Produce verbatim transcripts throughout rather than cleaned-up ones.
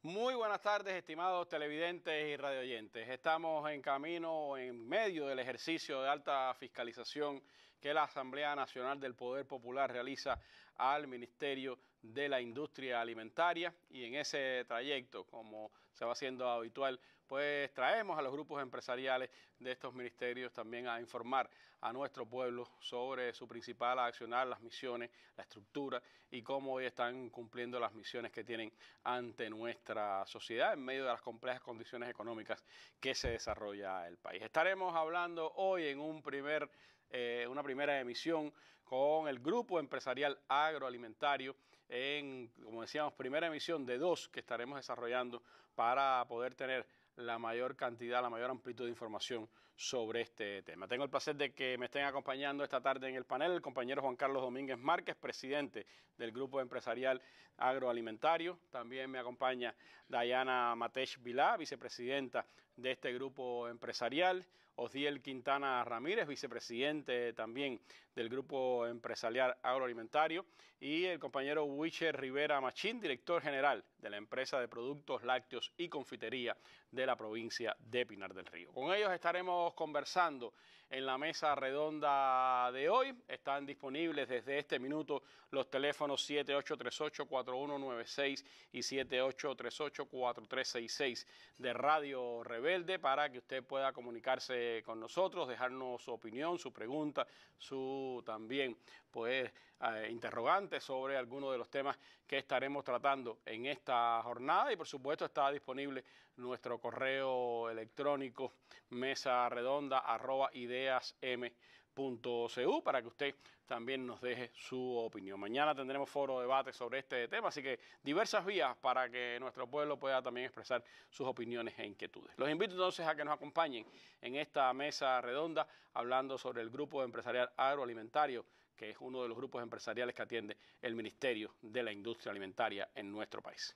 Muy buenas tardes, estimados televidentes y radioyentes. Estamos en camino, en medio del ejercicio de alta fiscalización que la Asamblea Nacional del Poder Popular realiza al Ministerio de la Industria Alimentaria, y en ese trayecto, como se va haciendo habitual, pues traemos a los grupos empresariales de estos ministerios también a informar a nuestro pueblo sobre su principal accionar, las misiones, la estructura y cómo hoy están cumpliendo las misiones que tienen ante nuestra sociedad en medio de las complejas condiciones económicas que se desarrolla el país. Estaremos hablando hoy en un primer Eh, una primera emisión con el Grupo Empresarial Agroalimentario en, como decíamos, primera emisión de dos que estaremos desarrollando para poder tener la mayor cantidad, la mayor amplitud de información sobre este tema. Tengo el placer de que me estén acompañando esta tarde en el panel el compañero Juan Carlos Domínguez Márquez, presidente del Grupo Empresarial Agroalimentario. También me acompaña Dayana Matech Vilá, vicepresidenta de este grupo empresarial. Osiel Quintana Ramírez, vicepresidente también del Grupo Empresarial Agroalimentario, y el compañero Wicher Rivera Machín, director general de la empresa de productos lácteos y confitería de la provincia de Pinar del Río. Con ellos estaremos conversando en la mesa redonda de hoy. Están disponibles desde este minuto los teléfonos siete ocho tres ocho, cuatro uno nueve seis y siete ocho tres ocho, cuatro tres seis seis de Radio Rebelde para que usted pueda comunicarse con nosotros, dejarnos su opinión, su pregunta, su también pues eh, interrogante sobre algunos de los temas que estaremos tratando en esta jornada, y por supuesto está disponible nuestro correo electrónico mesa redonda arroba ideas m punto c u para que usted también nos deje su opinión. Mañana tendremos foro de debate sobre este tema, así que diversas vías para que nuestro pueblo pueda también expresar sus opiniones e inquietudes. Los invito entonces a que nos acompañen en esta mesa redonda hablando sobre el Grupo Empresarial Agroalimentario, que es uno de los grupos empresariales que atiende el Ministerio de la Industria Alimentaria en nuestro país.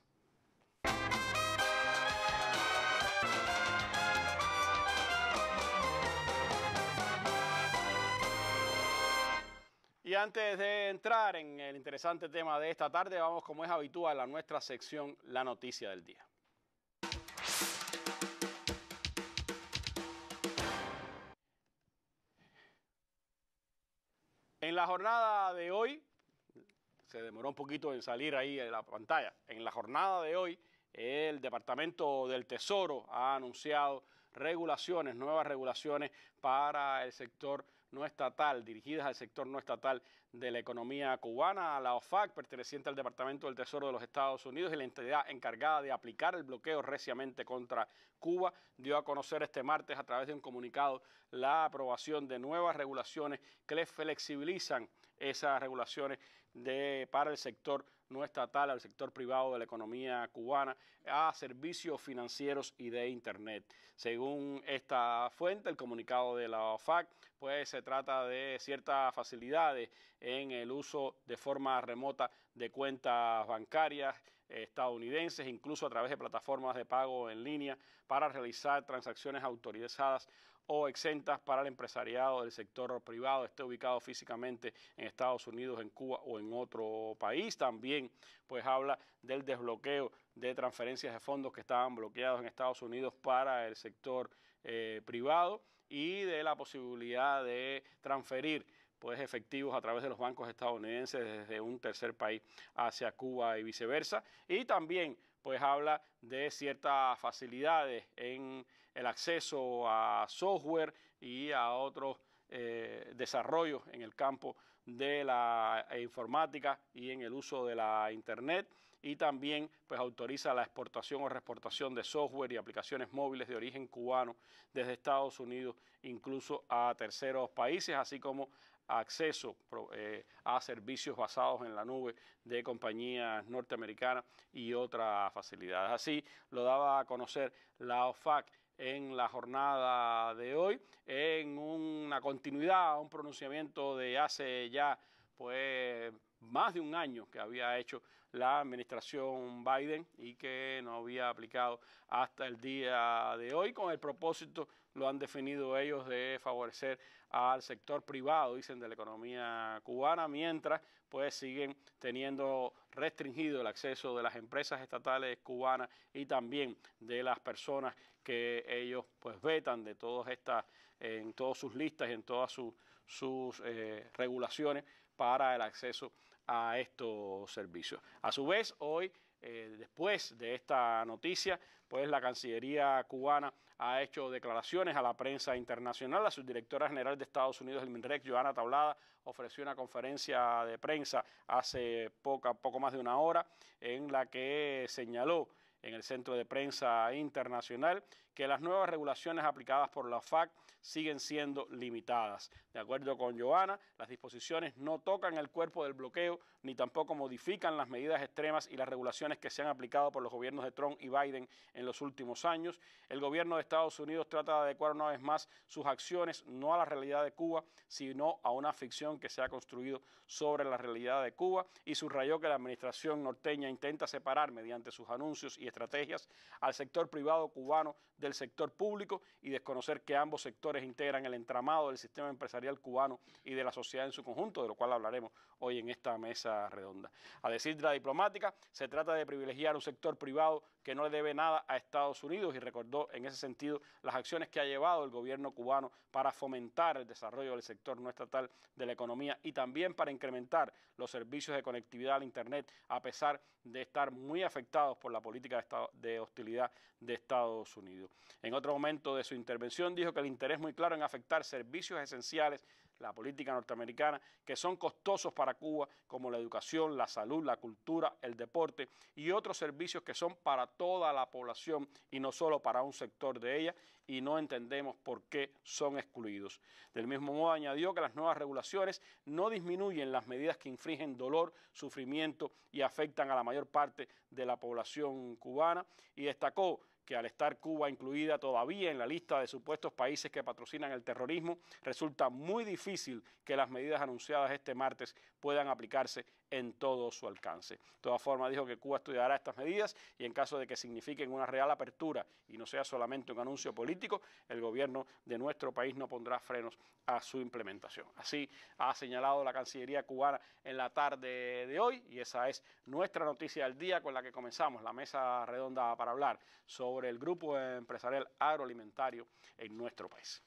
Y antes de entrar en el interesante tema de esta tarde, vamos, como es habitual, a nuestra sección La Noticia del Día. En la jornada de hoy, se demoró un poquito en salir ahí en la pantalla, en la jornada de hoy el Departamento del Tesoro ha anunciado regulaciones, nuevas regulaciones para el sector no estatal, dirigidas al sector no estatal de la economía cubana. La OFAC, perteneciente al Departamento del Tesoro de los Estados Unidos y la entidad encargada de aplicar el bloqueo reciamente contra Cuba, dio a conocer este martes a través de un comunicado la aprobación de nuevas regulaciones que les flexibilizan esas regulaciones de, para el sector no estatal, al sector privado de la economía cubana, a servicios financieros y de Internet. Según esta fuente, el comunicado de la OFAC, pues se trata de ciertas facilidades en el uso de forma remota de cuentas bancarias estadounidenses, incluso a través de plataformas de pago en línea para realizar transacciones autorizadas o exentas para el empresariado del sector privado, esté ubicado físicamente en Estados Unidos, en Cuba o en otro país. También pues habla del desbloqueo de transferencias de fondos que estaban bloqueados en Estados Unidos para el sector eh, privado, y de la posibilidad de transferir pues efectivos a través de los bancos estadounidenses desde un tercer país hacia Cuba y viceversa. Y también pues habla de ciertas facilidades en el acceso a software y a otros eh, desarrollos en el campo de la informática y en el uso de la Internet, y también pues autoriza la exportación o reexportación de software y aplicaciones móviles de origen cubano desde Estados Unidos incluso a terceros países, así como acceso eh, a servicios basados en la nube de compañías norteamericanas y otras facilidades. Así lo daba a conocer la OFAC en la jornada de hoy, en una continuidad a un pronunciamiento de hace ya pues más de un año que había hecho la administración Biden y que no había aplicado hasta el día de hoy, con el propósito, lo han definido ellos, de favorecer al sector privado, dicen, de la economía cubana, mientras pues siguen teniendo restringido el acceso de las empresas estatales cubanas y también de las personas que ellos pues vetan de todas estas, en todas sus listas y en todas sus, sus eh, regulaciones para el acceso a estos servicios. A su vez, hoy, eh, después de esta noticia, pues la Cancillería cubana ha hecho declaraciones a la prensa internacional. La subdirectora general de Estados Unidos, el MINREC, Johanna Tablada, ofreció una conferencia de prensa hace poca, poco más de una hora, en la que señaló en el Centro de Prensa Internacional que las nuevas regulaciones aplicadas por la F A C siguen siendo limitadas. De acuerdo con Johanna, las disposiciones no tocan el cuerpo del bloqueo ni tampoco modifican las medidas extremas y las regulaciones que se han aplicado por los gobiernos de Trump y Biden en los últimos años. El gobierno de Estados Unidos trata de adecuar una vez más sus acciones no a la realidad de Cuba, sino a una ficción que se ha construido sobre la realidad de Cuba, y subrayó que la administración norteña intenta separar mediante sus anuncios y estrategias al sector privado cubano del sector público y desconocer que ambos sectores integran el entramado del sistema empresarial cubano y de la sociedad en su conjunto, de lo cual hablaremos hoy en esta mesa redonda. A decir de la diplomática, se trata de privilegiar un sector privado que no le debe nada a Estados Unidos, y recordó en ese sentido las acciones que ha llevado el gobierno cubano para fomentar el desarrollo del sector no estatal de la economía y también para incrementar los servicios de conectividad al Internet, a pesar de estar muy afectados por la política de, estado, de hostilidad de Estados Unidos. En otro momento de su intervención dijo que el interés muy claro en afectar servicios esenciales, la política norteamericana, que son costosos para Cuba, como la educación, la salud, la cultura, el deporte y otros servicios que son para toda la población y no solo para un sector de ella, y no entendemos por qué son excluidos. Del mismo modo añadió que las nuevas regulaciones no disminuyen las medidas que infringen dolor, sufrimiento y afectan a la mayor parte de la población cubana, y destacó que al estar Cuba incluida todavía en la lista de supuestos países que patrocinan el terrorismo, resulta muy difícil que las medidas anunciadas este martes puedan aplicarse en todo su alcance. De todas formas, dijo que Cuba estudiará estas medidas y en caso de que signifiquen una real apertura y no sea solamente un anuncio político, el gobierno de nuestro país no pondrá frenos a su implementación. Así ha señalado la Cancillería cubana en la tarde de hoy, y esa es nuestra noticia del día con la que comenzamos la mesa redonda para hablar sobre el grupo empresarial agroalimentario en nuestro país.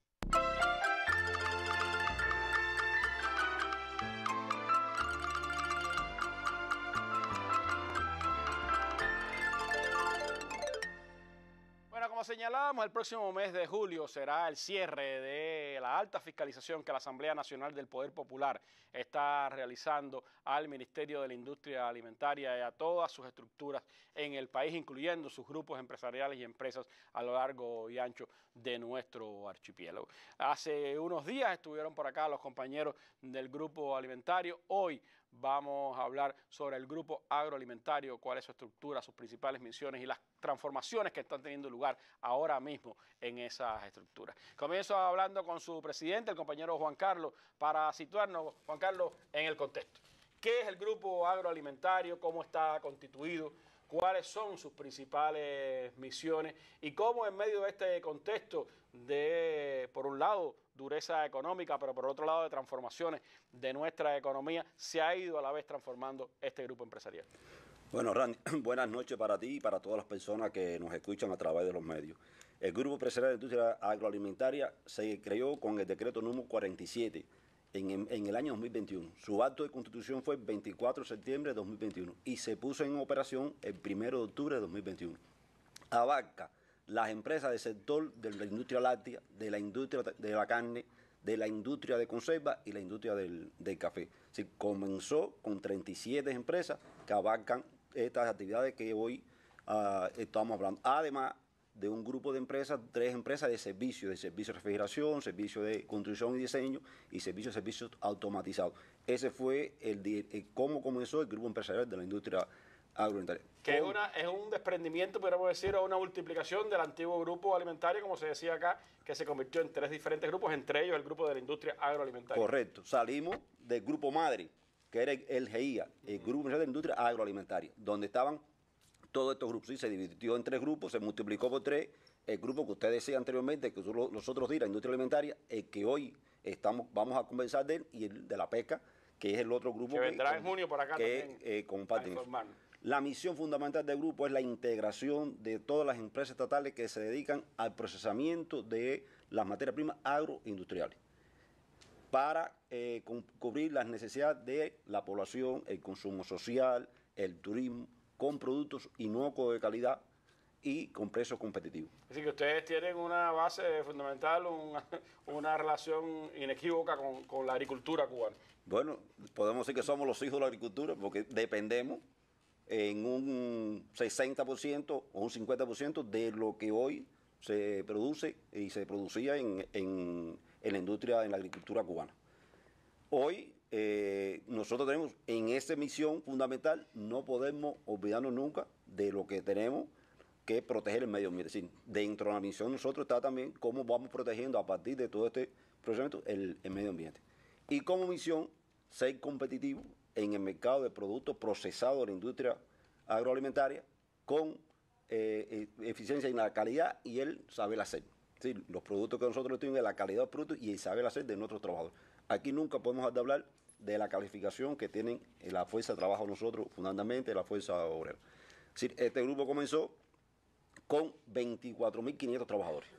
Como señalábamos, el próximo mes de julio será el cierre de la alta fiscalización que la Asamblea Nacional del Poder Popular está realizando al Ministerio de la Industria Alimentaria y a todas sus estructuras en el país, incluyendo sus grupos empresariales y empresas a lo largo y ancho de nuestro archipiélago. Hace unos días estuvieron por acá los compañeros del grupo alimentario. Hoy vamos a hablar sobre el grupo agroalimentario, cuál es su estructura, sus principales misiones y las transformaciones que están teniendo lugar ahora mismo en esas estructuras. Comienzo hablando con su presidente, el compañero Juan Carlos, para situarnos, Juan Carlos, en el contexto. ¿Qué es el grupo agroalimentario? ¿Cómo está constituido? ¿Cuáles son sus principales misiones? Y cómo en medio de este contexto de, por un lado, dureza económica, pero por otro lado de transformaciones de nuestra economía, se ha ido a la vez transformando este grupo empresarial. Bueno, Randy, buenas noches para ti y para todas las personas que nos escuchan a través de los medios. El Grupo Empresarial de Industria Agroalimentaria se creó con el decreto número cuarenta y siete en, en, en el año dos mil veintiuno. Su acto de constitución fue el veinticuatro de septiembre de dos mil veintiuno y se puso en operación el primero de octubre de dos mil veintiuno. Abarca las empresas del sector de la industria láctea, de la industria de la carne, de la industria de conserva y la industria del, del café. Sí, comenzó con treinta y siete empresas que abarcan estas actividades que hoy uh, estamos hablando. Además de un grupo de empresas, tres empresas de servicios, de servicios de refrigeración, servicios de construcción y diseño y servicios de servicios automatizados. Ese fue el, el cómo comenzó el grupo empresarial de la industria agroalimentaria. Que es, una, es un desprendimiento, podríamos decir, o una multiplicación del antiguo grupo alimentario, como se decía acá, que se convirtió en tres diferentes grupos, entre ellos el grupo de la industria agroalimentaria. Correcto. Salimos del grupo madre, que era el G I A, el Grupo Empresarial de Industria Agroalimentaria, donde estaban todos estos grupos. ¿Sí? Se dividió en tres grupos, se multiplicó por tres. El grupo que usted decía anteriormente, que son los otros días, la industria alimentaria, el que hoy estamos, vamos a conversar de él, y el de la pesca, que es el otro grupo que, que vendrá que, en junio por acá que también, eh, comparten. La misión fundamental del grupo es la integración de todas las empresas estatales que se dedican al procesamiento de las materias primas agroindustriales para eh, cubrir las necesidades de la población, el consumo social, el turismo, con productos inocuos de calidad y con precios competitivos. Es decir, que ustedes tienen una base fundamental, una, una relación inequívoca con, con la agricultura cubana. Bueno, podemos decir que somos los hijos de la agricultura porque dependemos en un sesenta por ciento o un cincuenta por ciento de lo que hoy se produce y se producía en, en, en la industria, en la agricultura cubana. Hoy eh, nosotros tenemos en esa misión fundamental, no podemos olvidarnos nunca de lo que tenemos que proteger el medio ambiente. Es decir, dentro de la misión nosotros está también cómo vamos protegiendo a partir de todo este procedimiento el, el medio ambiente. Y como misión, ser competitivo en el mercado de productos procesados de la industria agroalimentaria con eh, eficiencia en la calidad y el saber hacer. Es decir, los productos que nosotros tenemos, la calidad del producto y el saber hacer de nuestros trabajadores. Aquí nunca podemos dejar de hablar de la calificación que tienen la fuerza de trabajo nosotros, fundamentalmente la fuerza obrera. Es decir, este grupo comenzó con veinticuatro mil quinientos trabajadores.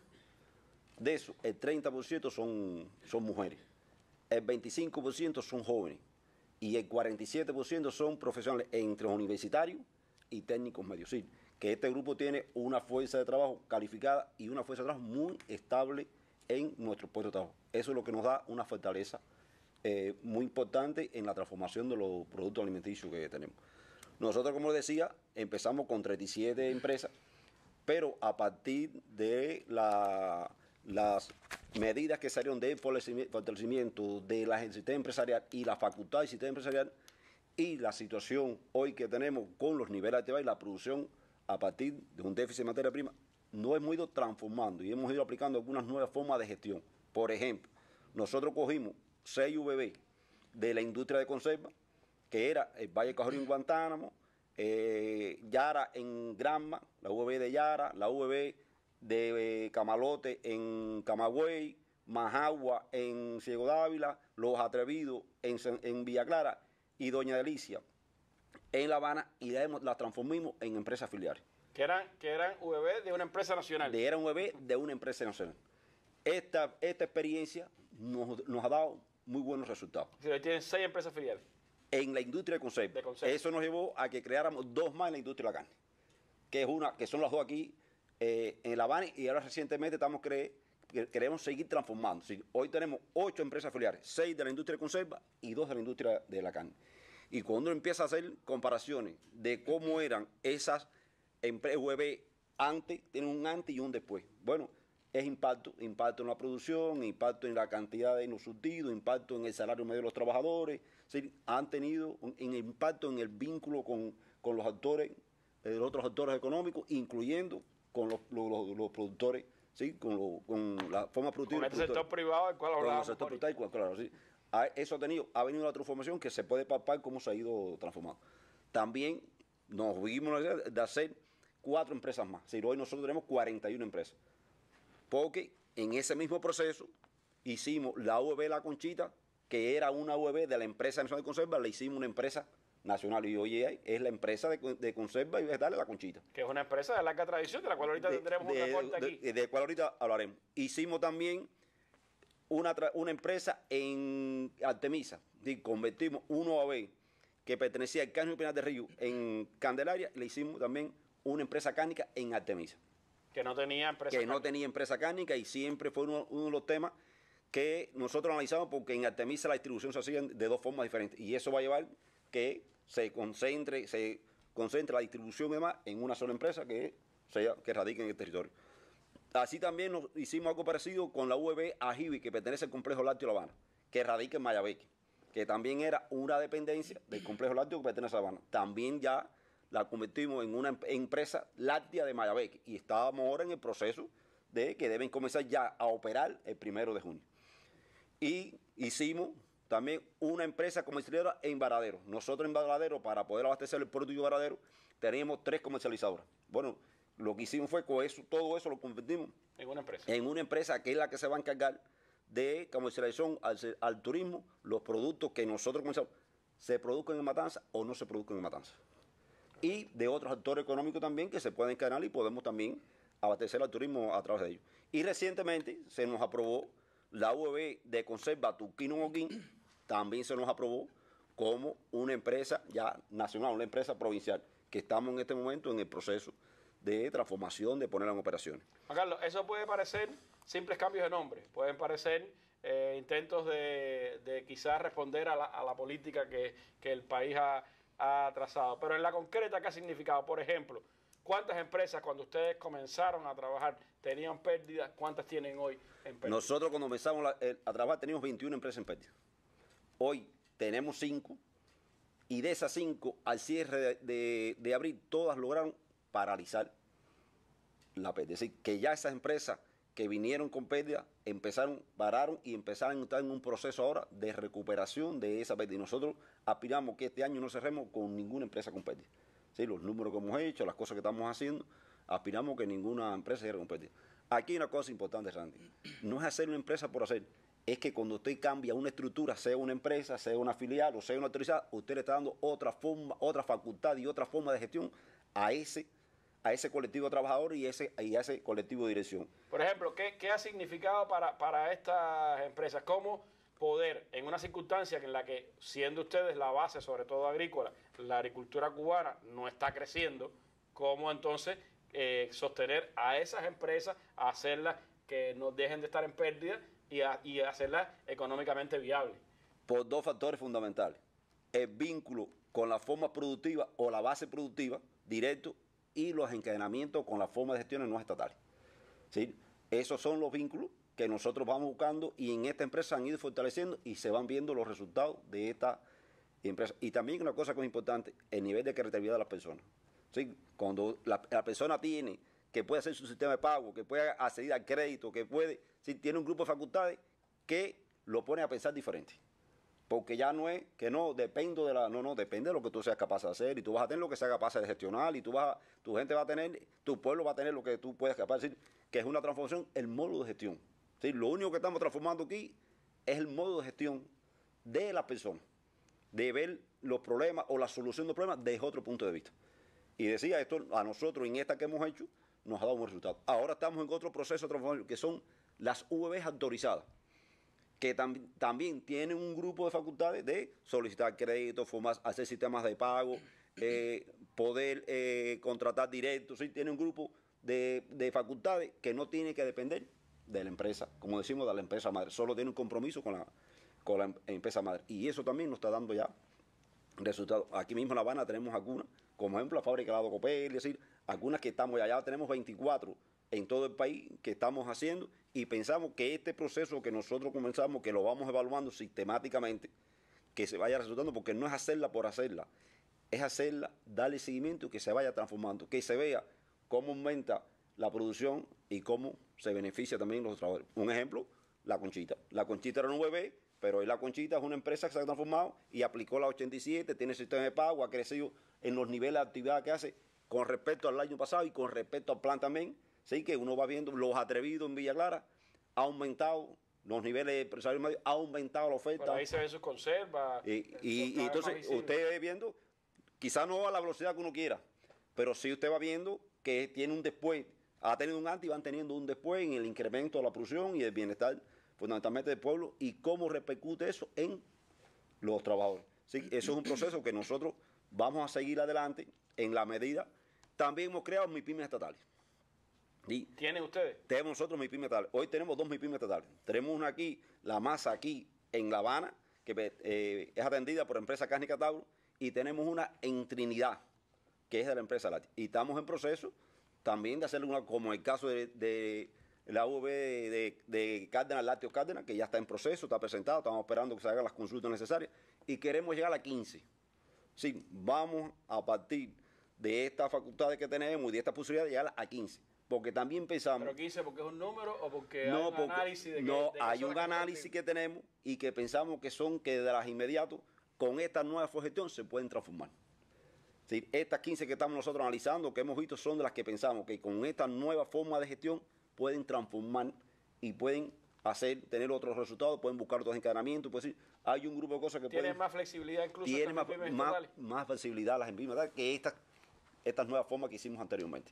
De eso, el treinta por ciento son, son mujeres, el veinticinco por ciento son jóvenes y el cuarenta y siete por ciento son profesionales entre universitarios y técnicos medios. Sí, que este grupo tiene una fuerza de trabajo calificada y una fuerza de trabajo muy estable en nuestro puesto de trabajo. Eso es lo que nos da una fortaleza eh, muy importante en la transformación de los productos alimenticios que tenemos. Nosotros, como les decía, empezamos con treinta y siete empresas, pero a partir de la, las medidas que salieron del fortalecimiento de la sistema empresarial y la facultad del sistema empresarial y la situación hoy que tenemos con los niveles de actividad y la producción a partir de un déficit de materia prima, nos hemos ido transformando y hemos ido aplicando algunas nuevas formas de gestión. Por ejemplo, nosotros cogimos seis U V B de la industria de conserva, que era el Valle Cajorín en Guantánamo, eh, Yara en Granma, la U V B de Yara, la U V B de eh, Camalote en Camagüey, Majagua en Ciego Dávila, Los Atrevidos en, en Villa Clara y Doña Delicia en La Habana, y la, la transformamos en empresas filiales. Que eran, que eran U V B de una empresa nacional. De, era un U V B de una empresa nacional. Esta, esta experiencia nos, nos ha dado muy buenos resultados. Si hoy tienen seis empresas filiales. En la industria de conserva. de conserva. Eso nos llevó a que creáramos dos más en la industria de la carne, que, es una, que son las dos aquí eh, en La Habana, y ahora recientemente estamos cre, que queremos seguir transformando. Sí, hoy tenemos ocho empresas filiales, seis de la industria de conserva y dos de la industria de la carne. Y cuando uno empieza a hacer comparaciones de cómo eran esas empresas U V B antes, tienen un antes y un después. Bueno, es impacto, impacto en la producción, impacto en la cantidad de los surtidos, impacto en el salario medio de los trabajadores. ¿Sí? Han tenido un, un impacto en el vínculo con, con los actores, eh, los otros actores económicos, incluyendo con los, los, los, los productores, ¿sí? con, lo, con la forma productiva. Con este sector privado, el cual hablábamos. Con el sector privado, claro, sí. Eso ha tenido, ha venido la transformación que se puede palpar cómo se ha ido transformando. También nos vimos de hacer cuatro empresas más. Es decir, hoy nosotros tenemos cuarenta y una empresas. Porque en ese mismo proceso hicimos la U V B La Conchita, que era una U V B de la empresa nacional de conserva, le hicimos una empresa nacional, y hoy es la empresa de, de conserva y vegetales La Conchita. Que es una empresa de larga tradición, de la cual ahorita de, tendremos de, un reporte aquí. De, de, de cual ahorita hablaremos. Hicimos también una, una empresa en Artemisa, y convertimos una U V B que pertenecía al Cárnico Pinar de Río en Candelaria, le hicimos también una empresa cárnica en Artemisa. Que no tenía empresa Que cárnica. no tenía empresa cárnica, y siempre fue uno, uno de los temas que nosotros analizamos, porque en Artemisa la distribución se hacía de dos formas diferentes, y eso va a llevar que se concentre, se concentre la distribución y demás en una sola empresa que, sea, que radique en el territorio. Así también nos hicimos algo parecido con la U V B Ajibi, que pertenece al complejo lácteo La Habana, que radica en Mayabeque, que también era una dependencia del complejo lácteo que pertenece a La Habana. También ya la convertimos en una empresa láctea de Mayabeque, y estábamos ahora en el proceso de que deben comenzar ya a operar el primero de junio. Y hicimos también una empresa comercializadora en Varadero. Nosotros en Varadero, para poder abastecer el puerto de Varadero, teníamos tres comercializadoras. Bueno, lo que hicimos fue con eso, todo eso lo convertimos en una empresa. En una empresa que es la que se va a encargar de comercialización al, al turismo, los productos que nosotros comercializamos, se produzcan en Matanza o no se produzcan en Matanza. Y de otros actores económicos también que se pueden encargar y podemos también abastecer al turismo a través de ellos. Y recientemente se nos aprobó la U E B de conserva Turquino Moquín, también se nos aprobó como una empresa ya nacional, una empresa provincial, que estamos en este momento en el proceso de transformación, de ponerla en operaciones. Juan Carlos, eso puede parecer simples cambios de nombre, pueden parecer eh, intentos de, de quizás responder a la, a la política que, que el país ha, ha trazado, pero en la concreta, ¿qué ha significado? Por ejemplo, ¿cuántas empresas cuando ustedes comenzaron a trabajar tenían pérdidas? ¿Cuántas tienen hoy en pérdidas? Nosotros cuando comenzamos la, eh, a trabajar teníamos veintiuna empresas en pérdida. Hoy tenemos cinco y de esas cinco, al cierre de, de, de abril, todas lograron paralizar la pérdida. Es decir, que ya esas empresas que vinieron con pérdida empezaron, pararon y empezaron a estar en un proceso ahora de recuperación de esa pérdida. Y nosotros aspiramos que este año no cerremos con ninguna empresa con pérdida. ¿Sí? Los números que hemos hecho, las cosas que estamos haciendo, aspiramos que ninguna empresa cierre con pérdida. Aquí hay una cosa importante, Randy. No es hacer una empresa por hacer. Es que cuando usted cambia una estructura, sea una empresa, sea una filial o sea una autorizada, usted le está dando otra forma, otra facultad y otra forma de gestión a ese, a ese colectivo de trabajadores y, ese, y a ese colectivo de dirección. Por ejemplo, ¿qué, qué ha significado para, para estas empresas? ¿Cómo poder, en una circunstancia en la que, siendo ustedes la base, sobre todo agrícola, la agricultura cubana no está creciendo, cómo entonces eh, sostener a esas empresas, a hacerlas que no dejen de estar en pérdida y, a, y hacerlas económicamente viables? Por dos factores fundamentales. El vínculo con la forma productiva o la base productiva directo y los encadenamientos con la forma de gestiones no estatales. ¿Sí? Esos son los vínculos que nosotros vamos buscando y en esta empresa han ido fortaleciendo y se van viendo los resultados de esta empresa. Y también una cosa que es importante, el nivel de creatividad de las personas. ¿Sí? Cuando la, la persona tiene que puede hacer su sistema de pago, que puede acceder al crédito, que puede, ¿sí? Tiene un grupo de facultades que lo pone a pensar diferente. Porque ya no es que no, dependo de la, no, no, depende de lo que tú seas capaz de hacer y tú vas a tener lo que seas capaz de gestionar y tú vas a, tu gente va a tener, tu pueblo va a tener lo que tú puedes capaz de decir, que es una transformación, el modo de gestión. ¿Sí? Lo único que estamos transformando aquí es el modo de gestión de la persona, de ver los problemas o la solución de los problemas desde otro punto de vista. Y decía, esto a nosotros en esta que hemos hecho nos ha dado un buen resultado. Ahora estamos en otro proceso de transformación que son las U E Bs autorizadas, que tam también tienen un grupo de facultades de solicitar créditos, formar, hacer sistemas de pago, eh, poder eh, contratar directos, ¿sí? Tiene un grupo de, de facultades que no tiene que depender de la empresa, como decimos, de la empresa madre, solo tiene un compromiso con la, con la empresa madre. Y eso también nos está dando ya resultados. Aquí mismo en La Habana tenemos algunas, como ejemplo la fábrica de la Docopel, es decir, algunas que estamos allá, tenemos veinticuatro en todo el país que estamos haciendo y pensamos que este proceso que nosotros comenzamos, que lo vamos evaluando sistemáticamente, que se vaya resultando, porque no es hacerla por hacerla, es hacerla, darle seguimiento y que se vaya transformando, que se vea cómo aumenta la producción y cómo se beneficia también los trabajadores. Un ejemplo, la Conchita. La Conchita era un bebé, pero hoy la Conchita es una empresa que se ha transformado y aplicó la ochenta y siete, tiene sistema de pago, ha crecido en los niveles de actividad que hace con respecto al año pasado y con respecto al plan también. Sí, que uno va viendo los atrevidos en Villa Clara, ha aumentado los niveles de empresarios medios, ha aumentado la oferta. Por ahí se ven sus conservas. Y, y, y entonces usted va viendo, quizás no a la velocidad que uno quiera, pero sí usted va viendo que tiene un después, ha tenido un antes y van teniendo un después en el incremento de la producción y el bienestar fundamentalmente del pueblo y cómo repercute eso en los trabajadores. Sí, eso es un proceso que nosotros vamos a seguir adelante en la medida. También hemos creado MIPYMES estatales. ¿Y ¿Tienen ustedes? Tenemos nosotros MIPYMES estatales. Hoy tenemos dos MIPYMES estatales. Tenemos una aquí, la masa aquí en La Habana, que eh, es atendida por Empresa Cárnica Tauro, y tenemos una en Trinidad, que es de la empresa láctea. Y estamos en proceso también de hacer una, como el caso de, de la U V de, de, de Cárdenas, Lácteos Cárdenas, que ya está en proceso, está presentado, estamos esperando que se hagan las consultas necesarias, y queremos llegar a quince. Sí, vamos a partir de estas facultades que tenemos y de estas posibilidades de llegar a quince. Porque también pensamos... ¿Pero quince porque es un número o porque no, hay un porque, análisis de que... No, de que hay son un las que análisis que tenemos y que pensamos que son que de las inmediatos, con esta nueva gestión se pueden transformar. Es decir, estas quince que estamos nosotros analizando, que hemos visto, son de las que pensamos que con esta nueva forma de gestión pueden transformar y pueden hacer, tener otros resultados, pueden buscar otros encadenamientos. Pues, sí, hay un grupo de cosas que tienen pueden... más flexibilidad incluso Tienen más, pymes más, estatales. más flexibilidad las pymes estatales que estas, estas nuevas formas que hicimos anteriormente.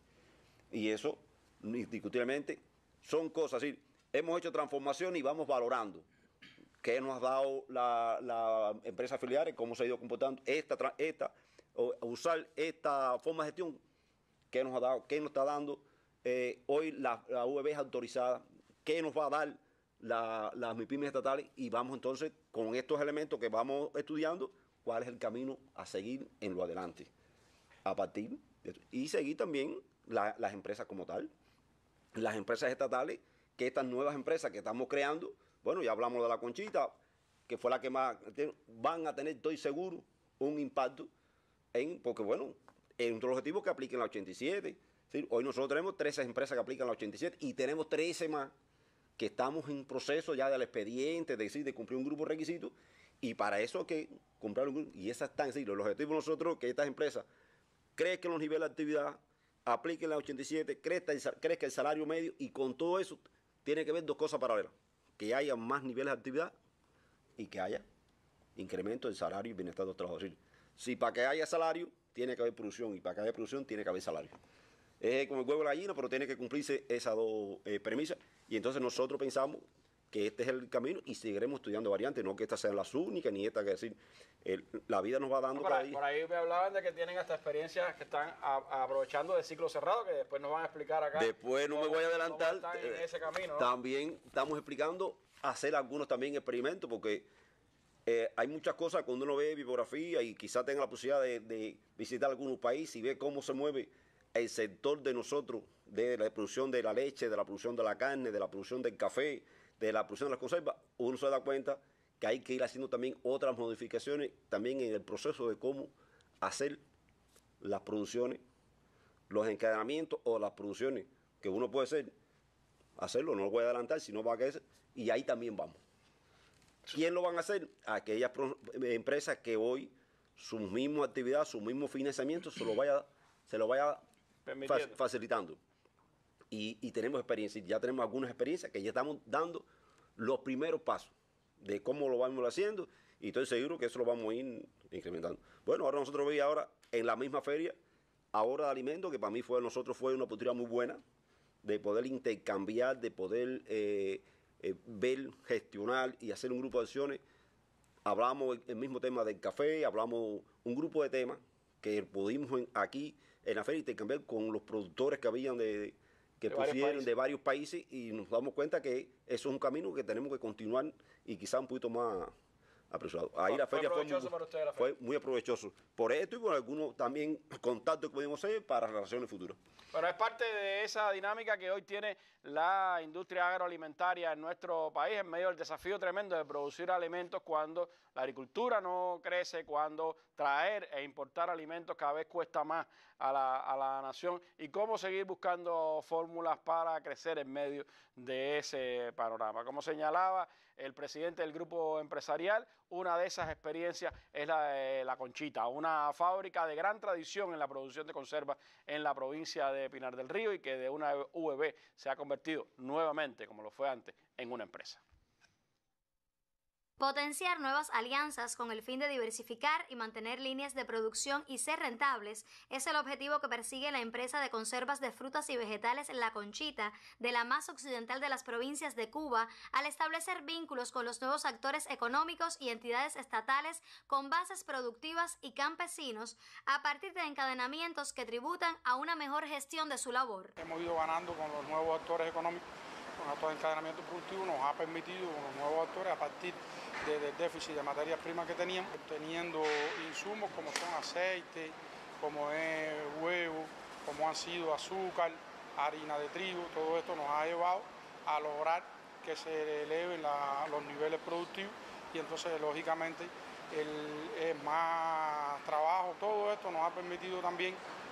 Y eso, indiscutiblemente, son cosas así. Hemos hecho transformación y vamos valorando qué nos ha dado la, la empresa afiliada, cómo se ha ido comportando esta, esta o usar esta forma de gestión, qué nos ha dado, qué nos está dando eh, hoy la, la U E B es autorizada, qué nos va a dar la, las MIPYMES estatales, y vamos entonces con estos elementos que vamos estudiando, cuál es el camino a seguir en lo adelante. A partir de esto. Y seguir también la, las empresas como tal, las empresas estatales, que estas nuevas empresas que estamos creando, bueno, ya hablamos de la Conchita, que fue la que más, van a tener, estoy seguro, un impacto en, porque bueno, es un objetivo que apliquen la ochenta y siete. ¿Sí? Hoy nosotros tenemos trece empresas que aplican la ochenta y siete y tenemos trece más que estamos en proceso ya del expediente, es decir, de cumplir un grupo de requisitos, y para eso hay que comprar un grupo, y esas están, sí, los objetivos de nosotros, que estas empresas crezcan los niveles de actividad, apliquen la ochenta y siete, crezca el, crezca el salario medio, y con todo eso tiene que ver dos cosas paralelas, que haya más niveles de actividad y que haya incremento del salario y bienestar de los trabajadores. Si para que haya salario, tiene que haber producción, y para que haya producción, tiene que haber salario. Es como el huevo y la gallina, pero tiene que cumplirse esas dos eh, premisas, y entonces nosotros pensamos que este es el camino y seguiremos estudiando variantes, no que estas sean las únicas, ni esta que decir, el, la vida nos va dando no, por, cada ahí, día. Por ahí me hablaban de que tienen hasta experiencias que están a, a aprovechando de ciclo cerrado, que después nos van a explicar acá. Después no cómo, me voy a adelantar, están en ese camino, ¿no? También estamos explicando hacer algunos también experimentos, porque eh, hay muchas cosas cuando uno ve bibliografía y quizás tenga la posibilidad de, de visitar algunos países y ver cómo se mueve el sector de nosotros, de la producción de la leche, de la producción de la carne, de la producción del café, de la producción de las conservas, uno se da cuenta que hay que ir haciendo también otras modificaciones también en el proceso de cómo hacer las producciones, los encadenamientos o las producciones que uno puede hacer, hacerlo, no lo voy a adelantar, sino va a que y ahí también vamos. ¿Quién lo van a hacer? Aquellas empresas que hoy su misma actividad, su mismo financiamiento se lo vaya, se lo vaya facilitando. Y, y tenemos experiencia, ya tenemos algunas experiencias que ya estamos dando los primeros pasos de cómo lo vamos haciendo, y estoy seguro que eso lo vamos a ir incrementando. Bueno, ahora nosotros veis ahora en la misma feria, ahora de alimentos, que para mí fue, nosotros fue una oportunidad muy buena de poder intercambiar, de poder eh, eh, ver, gestionar y hacer un grupo de acciones. Hablamos el mismo tema del café, hablamos un grupo de temas que pudimos en, aquí en la feria intercambiar con los productores que habían de, que de pusieron varios de varios países, y nos damos cuenta que eso es un camino que tenemos que continuar y quizá un poquito más apresurado. Ahí fue, la feria fue, fue muy, para usted la fue feria. muy aprovechoso. Por esto y por algunos también contactos que pudimos hacer para relaciones futuras. Pero es parte de esa dinámica que hoy tiene la industria agroalimentaria en nuestro país, en medio del desafío tremendo de producir alimentos cuando la agricultura no crece, cuando traer e importar alimentos cada vez cuesta más a la, a la nación, y cómo seguir buscando fórmulas para crecer en medio de ese panorama. Como señalaba el presidente del grupo empresarial, una de esas experiencias es la de La Conchita, una fábrica de gran tradición en la producción de conservas en la provincia de Pinar del Río, y que de una U E B se ha convertido nuevamente, como lo fue antes, en una empresa. Potenciar nuevas alianzas con el fin de diversificar y mantener líneas de producción y ser rentables es el objetivo que persigue la empresa de conservas de frutas y vegetales La Conchita, de la más occidental de las provincias de Cuba, al establecer vínculos con los nuevos actores económicos y entidades estatales con bases productivas y campesinos a partir de encadenamientos que tributan a una mejor gestión de su labor. Hemos ido ganando con los nuevos actores económicos, con estos encadenamientos productivos, nos ha permitido con los nuevos actores, a partir de, del déficit de materias primas que teníamos, obteniendo insumos como son aceite, como es huevo, como han sido azúcar, harina de trigo. Todo esto nos ha llevado a lograr que se eleven la, los niveles productivos, y entonces lógicamente el, es más trabajo. Todo esto nos ha permitido también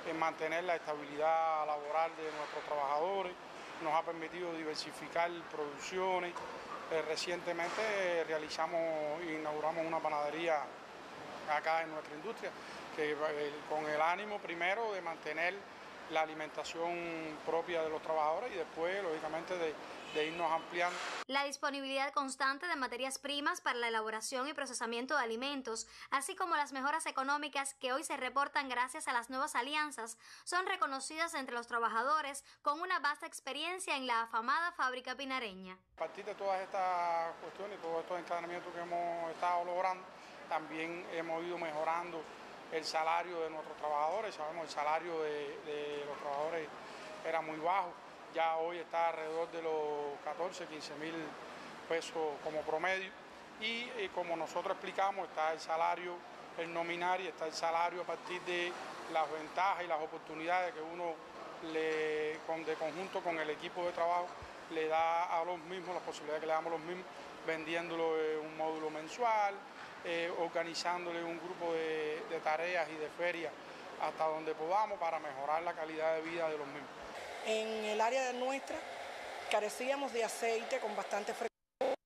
en mantener la estabilidad laboral de nuestros trabajadores, nos ha permitido diversificar producciones. Eh, recientemente eh, realizamos, inauguramos una panadería acá en nuestra industria, que eh, con el ánimo primero de mantener la alimentación propia de los trabajadores y después, lógicamente, de, de irnos ampliando. La disponibilidad constante de materias primas para la elaboración y procesamiento de alimentos, así como las mejoras económicas que hoy se reportan gracias a las nuevas alianzas, son reconocidas entre los trabajadores con una vasta experiencia en la afamada fábrica pinareña. A partir de todas estas cuestiones, todos estos encadenamientos que hemos estado logrando, también hemos ido mejorando el salario de nuestros trabajadores. Sabemos, el salario de, de los trabajadores era muy bajo, ya hoy está alrededor de los catorce, quince mil pesos como promedio, y eh, como nosotros explicamos, está el salario, el nominal, y está el salario a partir de las ventajas y las oportunidades que uno, le, con, de conjunto con el equipo de trabajo, le da a los mismos, las posibilidades que le damos a los mismos, vendiéndolo en un módulo mensual, Eh, organizándole un grupo de, de tareas y de ferias hasta donde podamos para mejorar la calidad de vida de los mismos. En el área nuestra carecíamos de aceite con bastante frecuencia.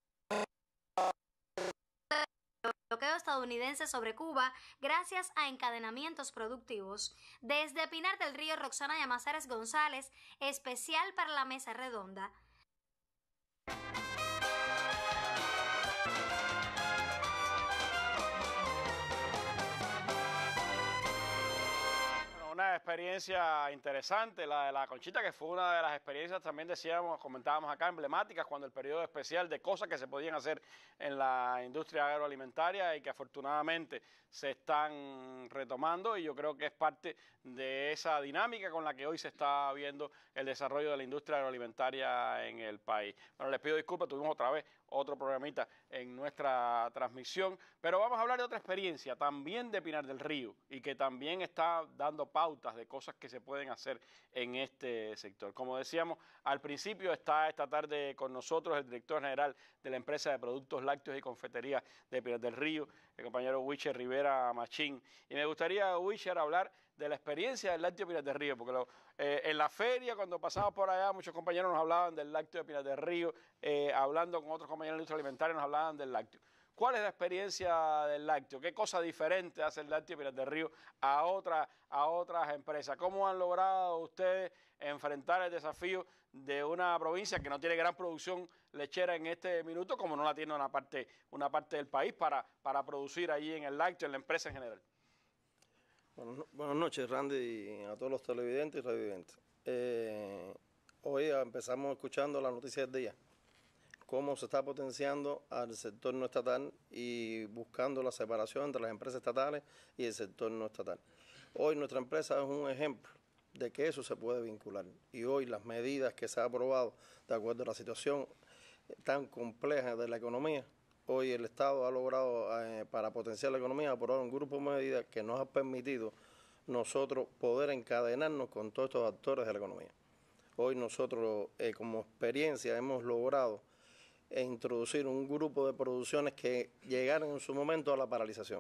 El bloqueo estadounidense sobre Cuba gracias a encadenamientos productivos. Desde Pinar del Río, Roxana Llamazares González, especial para la Mesa Redonda. Una experiencia interesante, la de la Conchita, que fue una de las experiencias, también decíamos, comentábamos acá, emblemáticas, cuando el periodo especial de cosas que se podían hacer en la industria agroalimentaria y que afortunadamente se están retomando, y yo creo que es parte de esa dinámica con la que hoy se está viendo el desarrollo de la industria agroalimentaria en el país. Bueno, les pido disculpas, tuvimos otra vez otro programita en nuestra transmisión, pero vamos a hablar de otra experiencia, también de Pinar del Río, y que también está dando pautas de cosas que se pueden hacer en este sector. Como decíamos, al principio está esta tarde con nosotros el director general de la empresa de productos lácteos y confitería de Pinar del Río, el compañero Wicher Rivera Machín, y me gustaría, Wicher, hablar de la experiencia del lácteo de Pinar del Río, porque lo, eh, en la feria, cuando pasamos por allá, muchos compañeros nos hablaban del lácteo de Pinar del Río, eh, hablando con otros compañeros de la industria alimentaria nos hablaban del lácteo. ¿Cuál es la experiencia del lácteo? ¿Qué cosa diferente hace el lácteo de Pinar del Río a, otra, a otras empresas? ¿Cómo han logrado ustedes enfrentar el desafío de una provincia que no tiene gran producción lechera en este minuto, como no la tiene una parte, una parte del país, para, para producir allí en el lácteo, en la empresa en general? Bueno, buenas noches, Randy, y a todos los televidentes y radiovidentes. Eh, hoy empezamos escuchando las noticias del día, cómo se está potenciando al sector no estatal y buscando la separación entre las empresas estatales y el sector no estatal. Hoy nuestra empresa es un ejemplo de que eso se puede vincular, y hoy las medidas que se han aprobado de acuerdo a la situación tan compleja de la economía, hoy el Estado ha logrado, eh, para potenciar la economía, aprobar un grupo de medidas que nos ha permitido nosotros poder encadenarnos con todos estos actores de la economía. Hoy nosotros, eh, como experiencia, hemos logrado e introducir un grupo de producciones que llegaron en su momento a la paralización,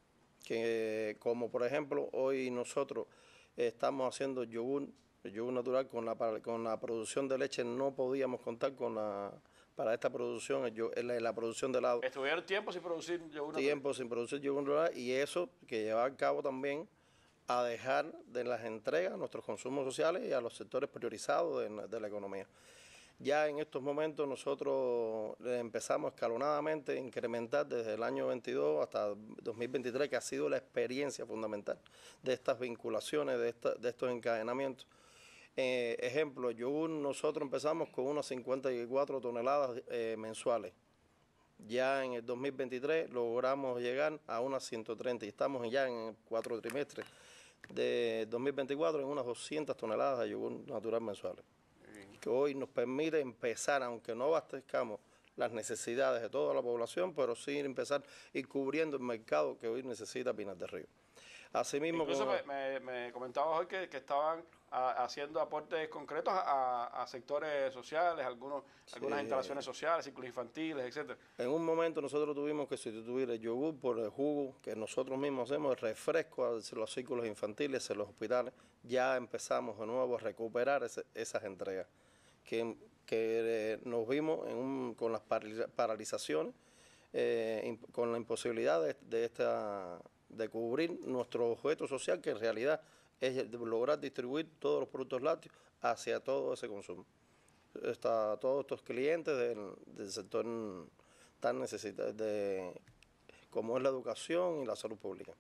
que como por ejemplo hoy nosotros estamos haciendo yogur, yogur natural. Con la, con la producción de leche no podíamos contar con la, para esta producción, el, la, la producción de helado. Estuvieron tiempo sin producir yogur natural. Tiempo sin producir yogur natural, y eso que lleva a cabo también a dejar de las entregas a nuestros consumos sociales y a los sectores priorizados de, de la economía. Ya en estos momentos nosotros empezamos escalonadamente a incrementar desde el año veintidós hasta dos mil veintitrés, que ha sido la experiencia fundamental de estas vinculaciones, de, esta, de estos encadenamientos. Eh, ejemplo, yogur, nosotros empezamos con unas cincuenta y cuatro toneladas eh, mensuales. Ya en el dos mil veintitrés logramos llegar a unas ciento treinta, y estamos ya en el cuatro trimestres de dos mil veinticuatro en unas doscientas toneladas de yogur natural mensuales, que hoy nos permite empezar, aunque no abastezcamos las necesidades de toda la población, pero sí empezar a ir cubriendo el mercado que hoy necesita Pinar del Río. Asimismo, incluso como... me, me, me comentabas hoy que, que estaban a, haciendo aportes concretos a, a sectores sociales, algunos, sí, algunas instalaciones sociales, ciclos infantiles, etcétera. En un momento nosotros tuvimos que sustituir el yogur por el jugo que nosotros mismos hacemos, el refresco a los ciclos infantiles, en los hospitales. Ya empezamos de nuevo a recuperar ese, esas entregas que, que eh, nos vimos en un, con las paralizaciones, eh, con la imposibilidad de, de, esta, de cubrir nuestro objeto social, que en realidad es lograr distribuir todos los productos lácteos hacia todo ese consumo. Está, todos estos clientes del, del sector tan necesitados de, como es la educación y la salud pública.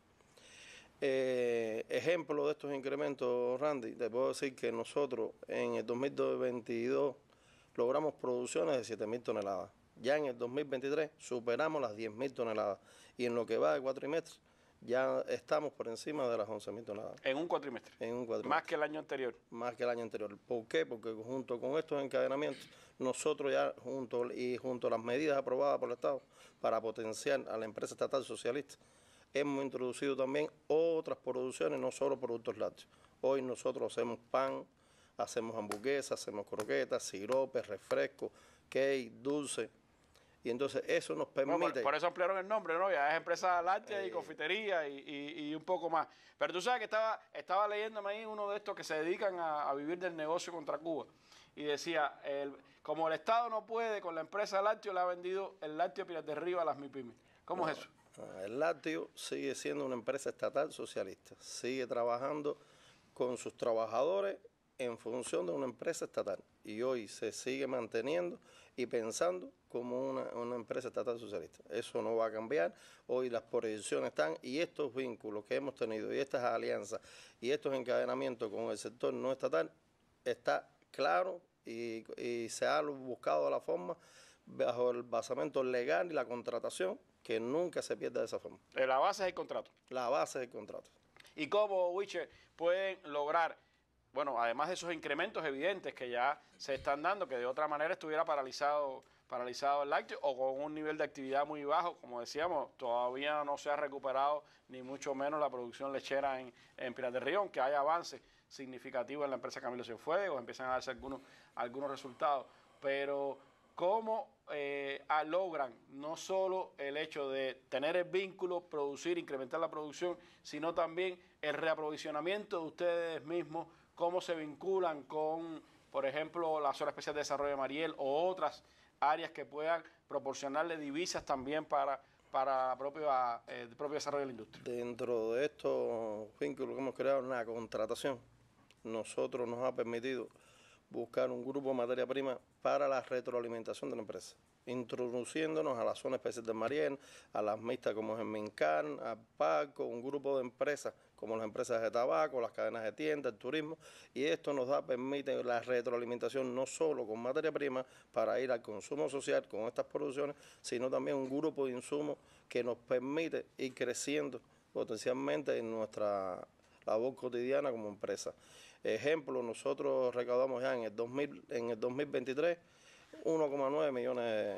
Eh, ejemplo de estos incrementos, Randy, te puedo decir que nosotros en el dos mil veintidós logramos producciones de siete mil toneladas. Ya en el dos mil veintitrés superamos las diez mil toneladas y en lo que va de cuatrimestre ya estamos por encima de las once mil toneladas. En un cuatrimestre. En un cuatrimestre. Más que el año anterior. Más que el año anterior. ¿Por qué? Porque junto con estos encadenamientos, nosotros ya, junto y junto a las medidas aprobadas por el Estado para potenciar a la empresa estatal socialista, hemos introducido también otras producciones, no solo productos lácteos. Hoy nosotros hacemos pan, hacemos hamburguesas, hacemos croquetas, siropes, refrescos, cake, dulce. Y entonces eso nos permite... No, por, por eso ampliaron el nombre, ¿no? Ya es empresa láctea eh, y confitería y, y, y un poco más. Pero tú sabes que estaba, estaba leyéndome ahí uno de estos que se dedican a, a vivir del negocio contra Cuba. Y decía, el, como el Estado no puede con la empresa lácteo, le ha vendido el lácteo Pinar del Río a las MIPYME. ¿Cómo no, es eso? El lácteo sigue siendo una empresa estatal socialista. Sigue trabajando con sus trabajadores en función de una empresa estatal. Y hoy se sigue manteniendo y pensando como una, una empresa estatal socialista. Eso no va a cambiar. Hoy las proyecciones están y estos vínculos que hemos tenido y estas alianzas y estos encadenamientos con el sector no estatal está claro y, y se ha buscado la forma bajo el basamento legal y la contratación que nunca se pierda de esa forma. La base es el contrato. La base es el contrato. ¿Y cómo, Wiche, pueden lograr, bueno, además de esos incrementos evidentes que ya se están dando, que de otra manera estuviera paralizado, paralizado el lácteo o con un nivel de actividad muy bajo, como decíamos, todavía no se ha recuperado ni mucho menos la producción lechera en, en Pinar del Río, aunque hay avances significativos en la empresa Camilo Cienfuegos, empiezan a darse algunos, algunos resultados, pero ¿cómo eh, logran no solo el hecho de tener el vínculo, producir, incrementar la producción, sino también el reaprovisionamiento de ustedes mismos? ¿Cómo se vinculan con, por ejemplo, la Zona Especial de Desarrollo de Mariel o otras áreas que puedan proporcionarle divisas también para, para propio, eh, el propio desarrollo de la industria? Dentro de estos vínculos que hemos creado, una contratación, nosotros nos ha permitido buscar un grupo de materia prima para la retroalimentación de la empresa, introduciéndonos a la Zona Especial de Mariel, a las mixtas como es en Mincan, a Paco, un grupo de empresas como las empresas de tabaco, las cadenas de tiendas, el turismo, y esto nos da, permite la retroalimentación no solo con materia prima para ir al consumo social con estas producciones, sino también un grupo de insumos que nos permite ir creciendo potencialmente en nuestra labor cotidiana como empresa. Ejemplo, nosotros recaudamos ya en el, dos mil, en el dos mil veintitrés uno coma nueve millones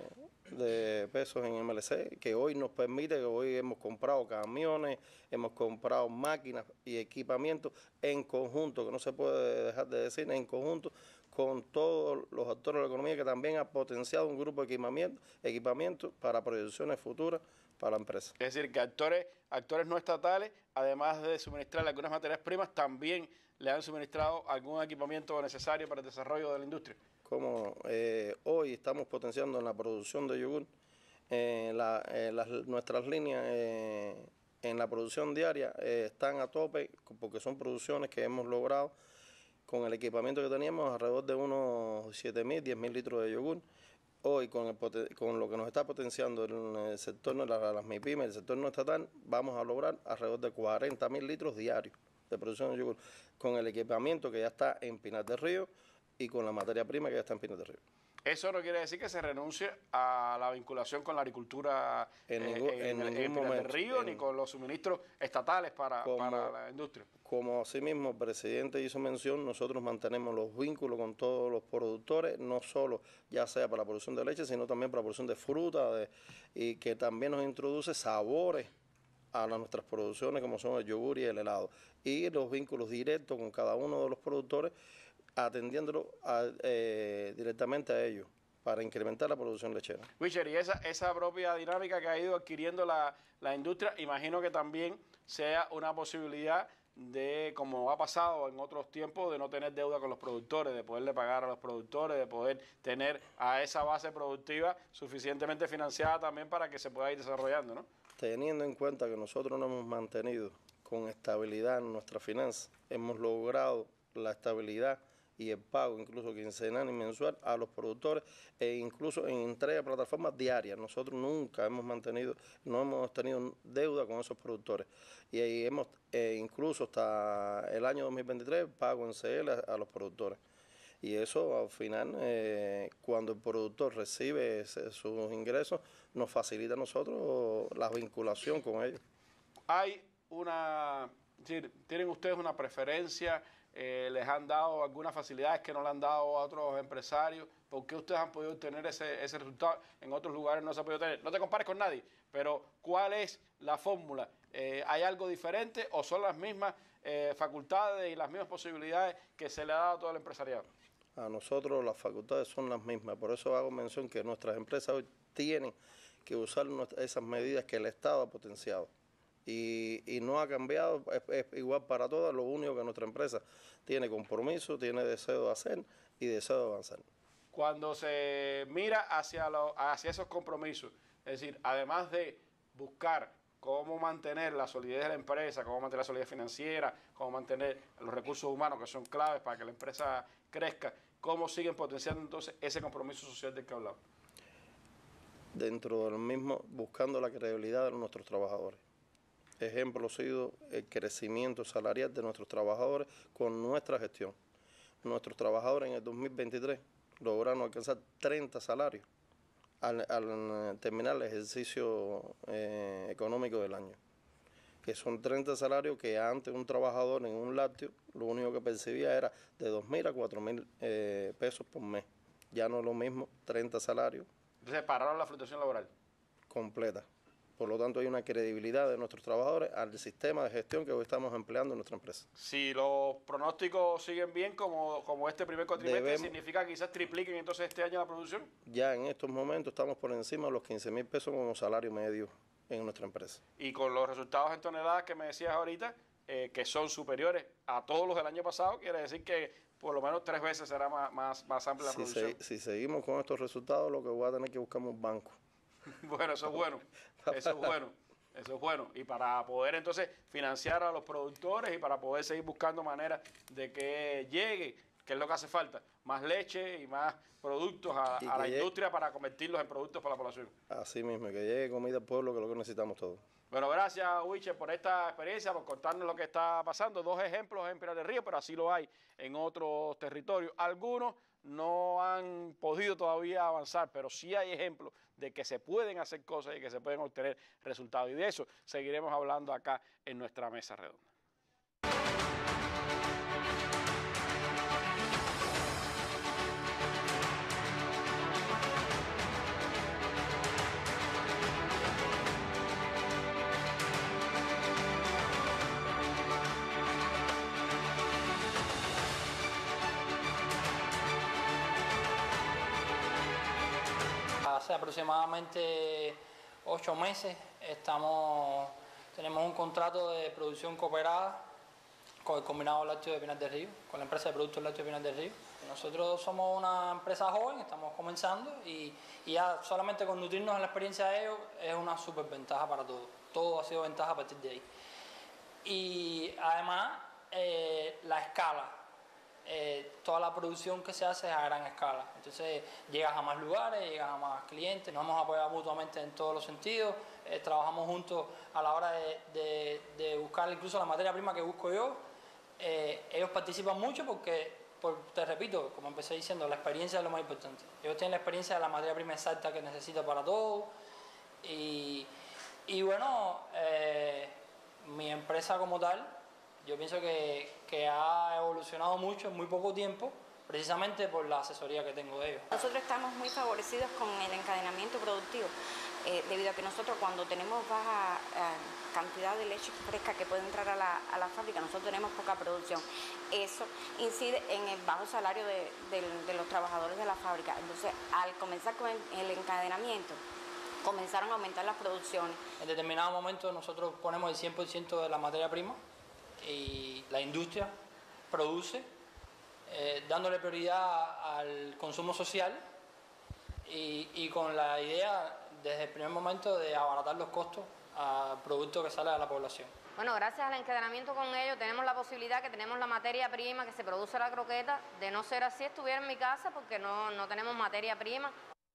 de pesos en M L C, que hoy nos permite, que hoy hemos comprado camiones, hemos comprado máquinas y equipamiento en conjunto, que no se puede dejar de decir, en conjunto con todos los actores de la economía, que también ha potenciado un grupo de equipamiento, equipamiento para proyecciones futuras para la empresa. Es decir, que actores, actores no estatales, además de suministrarle algunas materias primas, también le han suministrado algún equipamiento necesario para el desarrollo de la industria. Como eh, hoy estamos potenciando en la producción de yogur, eh, la, eh, las, nuestras líneas eh, en la producción diaria eh, están a tope, porque son producciones que hemos logrado con el equipamiento que teníamos alrededor de unos siete mil, diez mil litros de yogur. Hoy, con, el, con lo que nos está potenciando en el sector, las, las MIPYME, el sector no estatal, vamos a lograr alrededor de cuarenta mil litros diarios de producción de yogur, con el equipamiento que ya está en Pinar del Río y con la materia prima que ya está en Pinar del Río. Eso no quiere decir que se renuncie a la vinculación con la agricultura en, ningún, eh, en, en, en, ningún en momento, del Río, en, ni con los suministros estatales para, como, para la industria. Como asimismo el presidente hizo mención, nosotros mantenemos los vínculos con todos los productores, no solo ya sea para la producción de leche, sino también para la producción de fruta, de, y que también nos introduce sabores a las, nuestras producciones como son el yogur y el helado, y los vínculos directos con cada uno de los productores, atendiéndolo a, eh, directamente a ellos para incrementar la producción lechera. Wicher, y esa, esa propia dinámica que ha ido adquiriendo la, la industria, imagino que también sea una posibilidad de, como ha pasado en otros tiempos, de no tener deuda con los productores, de poderle pagar a los productores, de poder tener a esa base productiva suficientemente financiada también para que se pueda ir desarrollando, ¿no? Teniendo en cuenta que nosotros nos hemos mantenido con estabilidad en nuestras finanzas, hemos logrado la estabilidad y el pago incluso quincenal y mensual a los productores e incluso en entrega de plataformas diarias. Nosotros nunca hemos mantenido, no hemos tenido deuda con esos productores y ahí hemos eh, incluso hasta el año dos mil veintitrés pago en C L a, a los productores. Y eso al final, eh, cuando el productor recibe ese, sus ingresos, nos facilita a nosotros la vinculación con ellos. Hay una, es decir, ¿tienen ustedes una preferencia? Eh, ¿Les han dado algunas facilidades que no le han dado a otros empresarios? ¿Por qué ustedes han podido obtener ese, ese resultado? En otros lugares no se ha podido tener. No te compares con nadie, pero ¿cuál es la fórmula? Eh, ¿Hay algo diferente o son las mismas eh, facultades y las mismas posibilidades que se le ha dado a todo el empresariado? A nosotros las facultades son las mismas, por eso hago mención que nuestras empresas hoy tienen que usar esas medidas que el Estado ha potenciado. Y, y no ha cambiado, es, es igual para todas, lo único que nuestra empresa tiene compromiso, tiene deseo de hacer y deseo de avanzar. Cuando se mira hacia, lo, hacia esos compromisos, es decir, además de buscar cómo mantener la solidez de la empresa, cómo mantener la solidez financiera, cómo mantener los recursos humanos que son claves para que la empresa crezca, ¿cómo siguen potenciando entonces ese compromiso social del que hablamos? Dentro del mismo, buscando la credibilidad de nuestros trabajadores. Ejemplo ha sido el crecimiento salarial de nuestros trabajadores con nuestra gestión. Nuestros trabajadores en el dos mil veintitrés lograron alcanzar treinta salarios al, al terminar el ejercicio eh, económico del año. Que son treinta salarios que antes un trabajador en un lácteo lo único que percibía era de dos mil a cuatro mil eh, pesos por mes. Ya no es lo mismo, treinta salarios. Entonces pararon la fluctuación laboral. Completa. Por lo tanto, hay una credibilidad de nuestros trabajadores al sistema de gestión que hoy estamos empleando en nuestra empresa. Si los pronósticos siguen bien, como, como este primer cuatrimestre, Debemos, ¿significa que quizás tripliquen entonces este año la producción? Ya en estos momentos estamos por encima de los quince mil pesos como salario medio en nuestra empresa. Y con los resultados en toneladas que me decías ahorita, eh, que son superiores a todos los del año pasado, quiere decir que por lo menos tres veces será más, más, más amplia la si producción. Se, si seguimos con estos resultados, lo que voy a tener que buscar un banco. Bueno, eso es bueno, eso es bueno. Eso es bueno. Y para poder entonces financiar a los productores y para poder seguir buscando maneras de que llegue, que es lo que hace falta, más leche y más productos a, a la industria para convertirlos en productos para la población. Así mismo, que llegue comida al pueblo, que es lo que necesitamos todos. Bueno, gracias, Wicher, por esta experiencia, por contarnos lo que está pasando. Dos ejemplos en Pinar del Río, pero así lo hay en otros territorios. Algunos no han podido todavía avanzar, pero sí hay ejemplos de que se pueden hacer cosas y que se pueden obtener resultados. Y de eso seguiremos hablando acá en nuestra mesa redonda. Hace aproximadamente ocho meses estamos, tenemos un contrato de producción cooperada con el Combinado Lácteo de Pinar del Río, con la empresa de productos lácteos de Pinar del Río. Nosotros somos una empresa joven, estamos comenzando y, y ya solamente con nutrirnos en la experiencia de ellos es una súper ventaja para todos. Todo ha sido ventaja a partir de ahí. Y además eh, la escala. Eh, toda la producción que se hace es a gran escala, entonces llegas a más lugares, llegas a más clientes, nos hemos apoyado mutuamente en todos los sentidos, eh, trabajamos juntos a la hora de, de, de buscar incluso la materia prima que busco yo, eh, ellos participan mucho porque, por, te repito, como empecé diciendo, la experiencia es lo más importante, ellos tienen la experiencia de la materia prima exacta que necesita para todo y, y bueno, eh, mi empresa como tal, yo pienso que, que ha evolucionado mucho en muy poco tiempo, precisamente por la asesoría que tengo de ellos. Nosotros estamos muy favorecidos con el encadenamiento productivo, eh, debido a que nosotros cuando tenemos baja eh, cantidad de leche fresca que puede entrar a la, a la fábrica, nosotros tenemos poca producción. Eso incide en el bajo salario de, de, de los trabajadores de la fábrica. Entonces, al comenzar con el, el encadenamiento, comenzaron a aumentar las producciones. En determinado momento nosotros ponemos el cien por ciento de la materia prima y la industria produce, eh, dándole prioridad al consumo social y, y con la idea desde el primer momento de abaratar los costos al producto que sale a la población. Bueno, gracias al encadenamiento con ellos tenemos la posibilidad que tenemos la materia prima que se produce la croqueta. De no ser así, estuviera en mi casa porque no, no tenemos materia prima.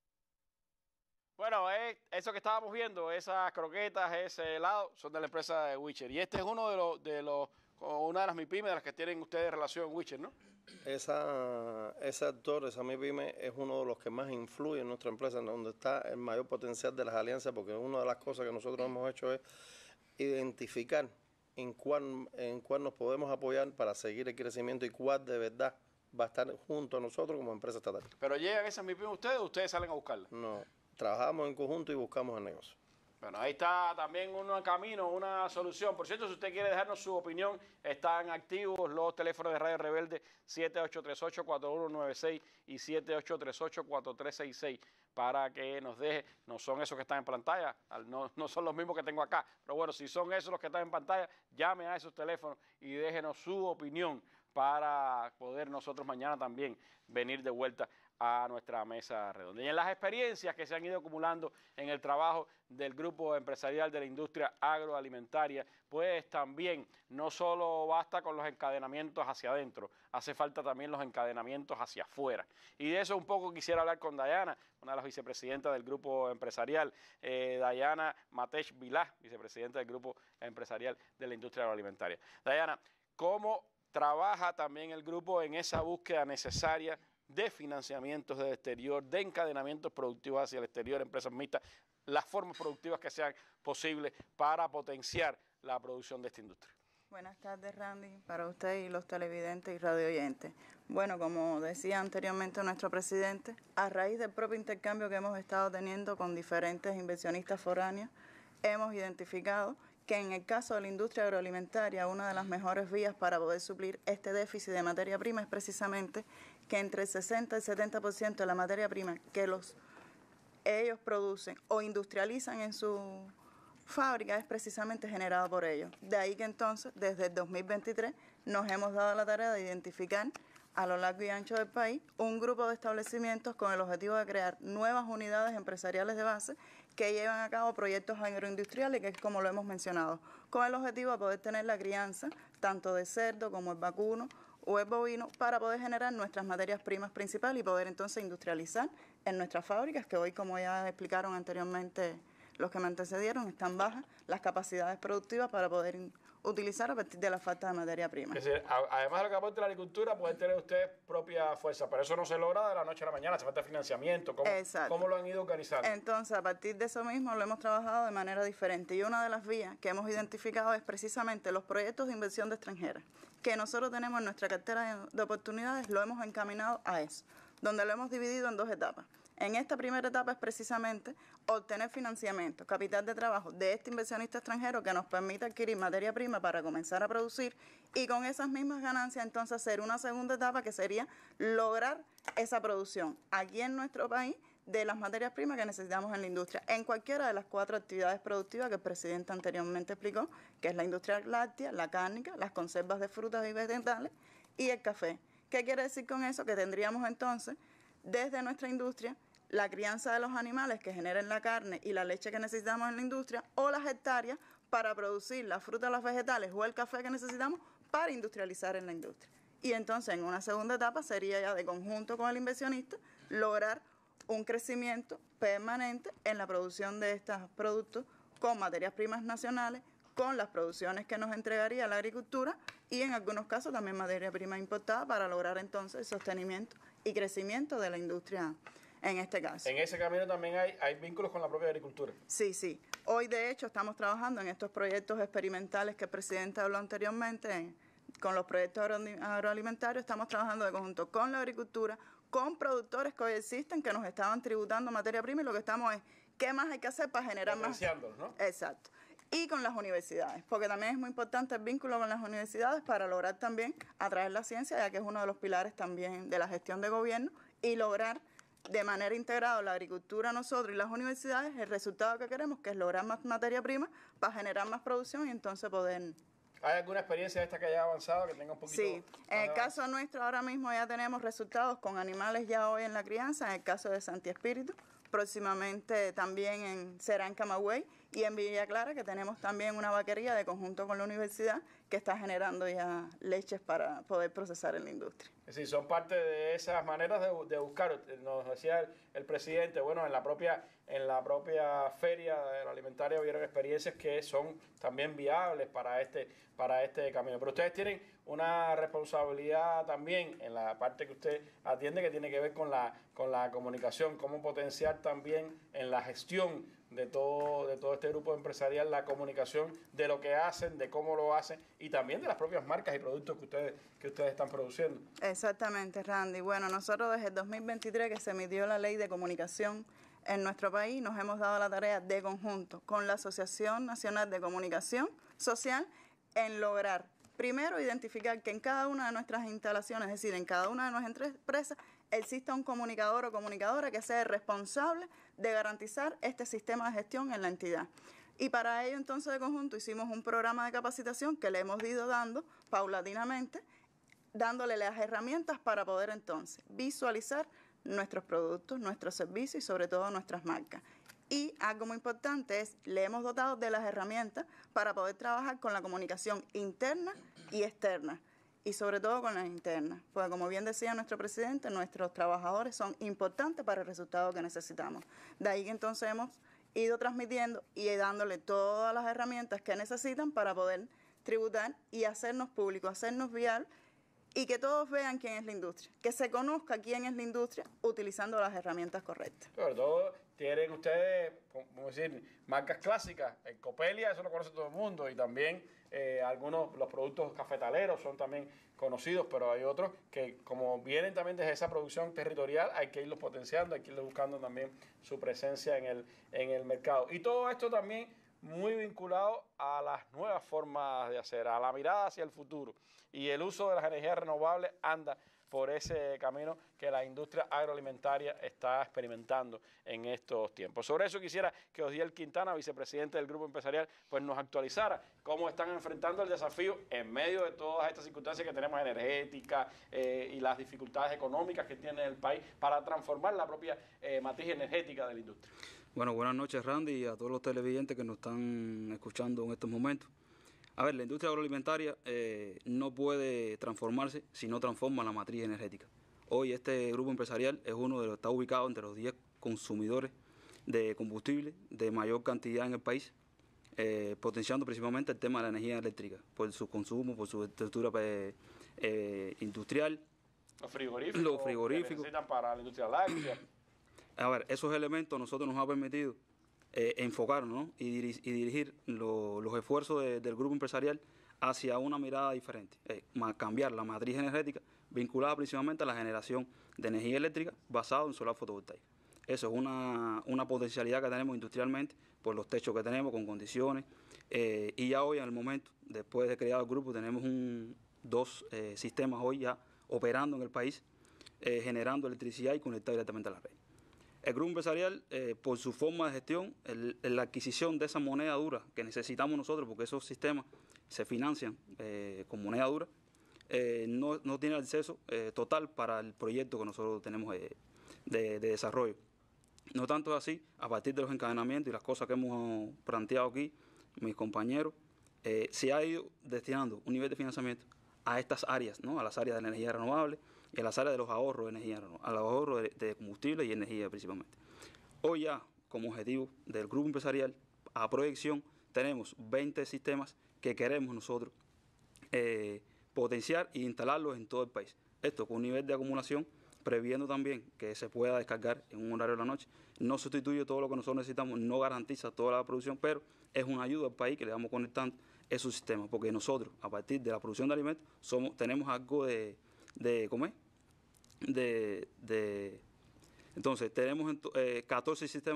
Bueno, eh, eso que estábamos viendo, esas croquetas, ese helado, son de la empresa de Wicher. Y este es uno de los, de los, una de las MIPYME de las que tienen ustedes relación Wicher, ¿no? Esa, ese actor, esa MIPYME, es uno de los que más influye en nuestra empresa, donde está el mayor potencial de las alianzas, porque una de las cosas que nosotros hemos hecho es identificar en cuál, en cuál nos podemos apoyar para seguir el crecimiento y cuál de verdad va a estar junto a nosotros como empresa estatal. ¿Pero llegan esas MIPYME ustedes o ustedes salen a buscarlas? No, trabajamos en conjunto y buscamos el negocio. Bueno, ahí está también un camino, una solución. Por cierto, si usted quiere dejarnos su opinión, están activos los teléfonos de Radio Rebelde siete ocho tres ocho, cuatro uno nueve seis y siete ocho tres ocho, cuatro tres seis seis para que nos deje. No son esos que están en pantalla, no, no son los mismos que tengo acá, pero bueno, si son esos los que están en pantalla, llame a esos teléfonos y déjenos su opinión para poder nosotros mañana también venir de vuelta a nuestra mesa redonda. Y en las experiencias que se han ido acumulando en el trabajo del grupo empresarial de la industria agroalimentaria, pues también no solo basta con los encadenamientos hacia adentro, hace falta también los encadenamientos hacia afuera. Y de eso un poco quisiera hablar con Dayana, una de las vicepresidentas del grupo empresarial, eh, Dayana Matech Vilá, vicepresidenta del grupo empresarial de la industria agroalimentaria. Dayana, ¿cómo trabaja también el grupo en esa búsqueda necesaria de financiamientos del exterior, de encadenamientos productivos hacia el exterior, empresas mixtas, las formas productivas que sean posibles para potenciar la producción de esta industria? Buenas tardes, Randy, para usted y los televidentes y radioyentes. Bueno, como decía anteriormente nuestro presidente, a raíz del propio intercambio que hemos estado teniendo con diferentes inversionistas foráneos, hemos identificado que en el caso de la industria agroalimentaria, una de las mejores vías para poder suplir este déficit de materia prima es precisamente que entre el sesenta y el setenta por ciento de la materia prima que los, ellos producen o industrializan en su fábrica es precisamente generado por ellos. De ahí que entonces, desde el dos mil veintitrés, nos hemos dado la tarea de identificar a lo largo y ancho del país un grupo de establecimientos con el objetivo de crear nuevas unidades empresariales de base que llevan a cabo proyectos agroindustriales, que es como lo hemos mencionado, con el objetivo de poder tener la crianza tanto de cerdo como el vacuno o el bovino para poder generar nuestras materias primas principales y poder entonces industrializar en nuestras fábricas, que hoy, como ya explicaron anteriormente los que me antecedieron, están bajas las capacidades productivas para poder utilizar a partir de la falta de materia prima. Es decir, además de lo que aporta la agricultura, pueden tener ustedes propia fuerza, pero eso no se logra de la noche a la mañana, se falta financiamiento. ¿Cómo, ¿cómo lo han ido organizando? Entonces, a partir de eso mismo lo hemos trabajado de manera diferente y una de las vías que hemos identificado es precisamente los proyectos de inversión de extranjeras, que nosotros tenemos en nuestra cartera de oportunidades, lo hemos encaminado a eso, donde lo hemos dividido en dos etapas. En esta primera etapa es precisamente obtener financiamiento, capital de trabajo de este inversionista extranjero que nos permita adquirir materia prima para comenzar a producir y con esas mismas ganancias entonces hacer una segunda etapa que sería lograr esa producción aquí en nuestro país de las materias primas que necesitamos en la industria, en cualquiera de las cuatro actividades productivas que el presidente anteriormente explicó, que es la industria láctea, la cárnica, las conservas de frutas y vegetales y el café. ¿Qué quiere decir con eso? Que tendríamos entonces desde nuestra industria la crianza de los animales que generen la carne y la leche que necesitamos en la industria o las hectáreas para producir las frutas, los vegetales o el café que necesitamos para industrializar en la industria. Y entonces en una segunda etapa sería ya de conjunto con el inversionista lograr un crecimiento permanente en la producción de estos productos con materias primas nacionales, con las producciones que nos entregaría la agricultura y en algunos casos también materia prima importada para lograr entonces el sostenimiento y crecimiento de la industria en este caso. En ese camino también hay, hay vínculos con la propia agricultura. Sí, sí. Hoy, de hecho, estamos trabajando en estos proyectos experimentales que el presidente habló anteriormente, en, con los proyectos agro, agroalimentarios, estamos trabajando de conjunto con la agricultura, con productores que hoy existen, que nos estaban tributando materia prima, y lo que estamos es ¿Qué más hay que hacer para generar más? ¿No? Exacto. Y con las universidades, porque también es muy importante el vínculo con las universidades para lograr también atraer la ciencia, ya que es uno de los pilares también de la gestión de gobierno, y lograr de manera integrada la agricultura, nosotros y las universidades, el resultado que queremos, que es lograr más materia prima para generar más producción y entonces poder... ¿Hay alguna experiencia de esta que haya avanzado, que tenga un poquito? Sí, en el caso nuestro ahora mismo ya tenemos resultados con animales ya hoy en la crianza, en el caso de Santi Espíritu, próximamente también en será en Camagüey y en Villa Clara, que tenemos también una vaquería de conjunto con la universidad que está generando ya leches para poder procesar en la industria. Es decir, son parte de esas maneras de, de buscar, nos decía el, el presidente, bueno, en la propia en la propia feria de la alimentaria hubieron experiencias que son también viables para este para este camino. Pero ustedes tienen una responsabilidad también en la parte que usted atiende, que tiene que ver con la con la comunicación, cómo potenciar también en la gestión de todo de todo este grupo empresarial la comunicación de lo que hacen, de cómo lo hacen y también de las propias marcas y productos que ustedes que ustedes están produciendo. Exactamente, Randy. Bueno, nosotros desde el dos mil veintitrés que se emitió la ley de comunicación en nuestro país, nos hemos dado la tarea de conjunto con la Asociación Nacional de Comunicación Social en lograr, primero, identificar que en cada una de nuestras instalaciones, es decir, en cada una de nuestras empresas, exista un comunicador o comunicadora que sea el responsable de garantizar este sistema de gestión en la entidad. Y para ello, entonces, de conjunto, hicimos un programa de capacitación que le hemos ido dando paulatinamente, dándole las herramientas para poder, entonces, visualizar nuestros productos, nuestros servicios y, sobre todo, nuestras marcas. Y algo muy importante es, le hemos dotado de las herramientas para poder trabajar con la comunicación interna y externa, y sobre todo con las internas, porque como bien decía nuestro presidente, nuestros trabajadores son importantes para el resultado que necesitamos. De ahí que entonces hemos ido transmitiendo y dándole todas las herramientas que necesitan para poder tributar y hacernos públicos, hacernos vial, y que todos vean quién es la industria, que se conozca quién es la industria utilizando las herramientas correctas. Sobre todo tienen ustedes, como decir, marcas clásicas, el Copelia, eso lo conoce todo el mundo, y también eh, algunos, los productos cafetaleros son también conocidos, pero hay otros que como vienen también desde esa producción territorial, hay que irlos potenciando, hay que irlos buscando también su presencia en el, en el mercado. Y todo esto también muy vinculado a las nuevas formas de hacer, a la mirada hacia el futuro. Y el uso de las energías renovables anda por ese camino que la industria agroalimentaria está experimentando en estos tiempos. Sobre eso quisiera que Odiel Quintana, vicepresidente del Grupo Empresarial, pues nos actualizara cómo están enfrentando el desafío en medio de todas estas circunstancias que tenemos energéticas eh, y las dificultades económicas que tiene el país para transformar la propia eh, matriz energética de la industria. Bueno, buenas noches, Randy, y a todos los televidentes que nos están escuchando en estos momentos. A ver, la industria agroalimentaria eh, no puede transformarse si no transforma la matriz energética. Hoy este grupo empresarial es uno de los, está ubicado entre los diez consumidores de combustible de mayor cantidad en el país, eh, potenciando principalmente el tema de la energía eléctrica, por su consumo, por su estructura eh, eh, industrial. Los frigoríficos, los frigoríficos que necesitan para la industria láctea. A ver, esos elementos nosotros nos ha permitido eh, enfocarnos, ¿no? y, dirigir, y dirigir lo, los esfuerzos de, del grupo empresarial hacia una mirada diferente, eh, cambiar la matriz energética vinculada principalmente a la generación de energía eléctrica basada en solar fotovoltaico. Eso es una, una potencialidad que tenemos industrialmente por los techos que tenemos con condiciones eh, y ya hoy en el momento, después de crear el grupo, tenemos un, dos eh, sistemas hoy ya operando en el país, eh, generando electricidad y conectados directamente a la red. El grupo empresarial, eh, por su forma de gestión, el, la adquisición de esa moneda dura que necesitamos nosotros, porque esos sistemas se financian eh, con moneda dura, eh, no, no tiene acceso eh, total para el proyecto que nosotros tenemos eh, de, de desarrollo. No tanto es así, a partir de los encadenamientos y las cosas que hemos planteado aquí, mis compañeros, eh, se ha ido destinando un nivel de financiamiento a estas áreas, ¿no? A las áreas de la energía renovable y a las áreas de los ahorros de energía, a los ahorros de, de combustible y energía principalmente. Hoy ya, como objetivo del grupo empresarial, a proyección, tenemos veinte sistemas que queremos nosotros eh, potenciar e instalarlos en todo el país. Esto con un nivel de acumulación, previendo también que se pueda descargar en un horario de la noche. No sustituye todo lo que nosotros necesitamos, no garantiza toda la producción, pero es una ayuda al país que le vamos conectando esos sistemas, porque nosotros, a partir de la producción de alimentos, somos, tenemos algo de, de ¿cómo es? De, de, entonces, tenemos eh, catorce sistemas más que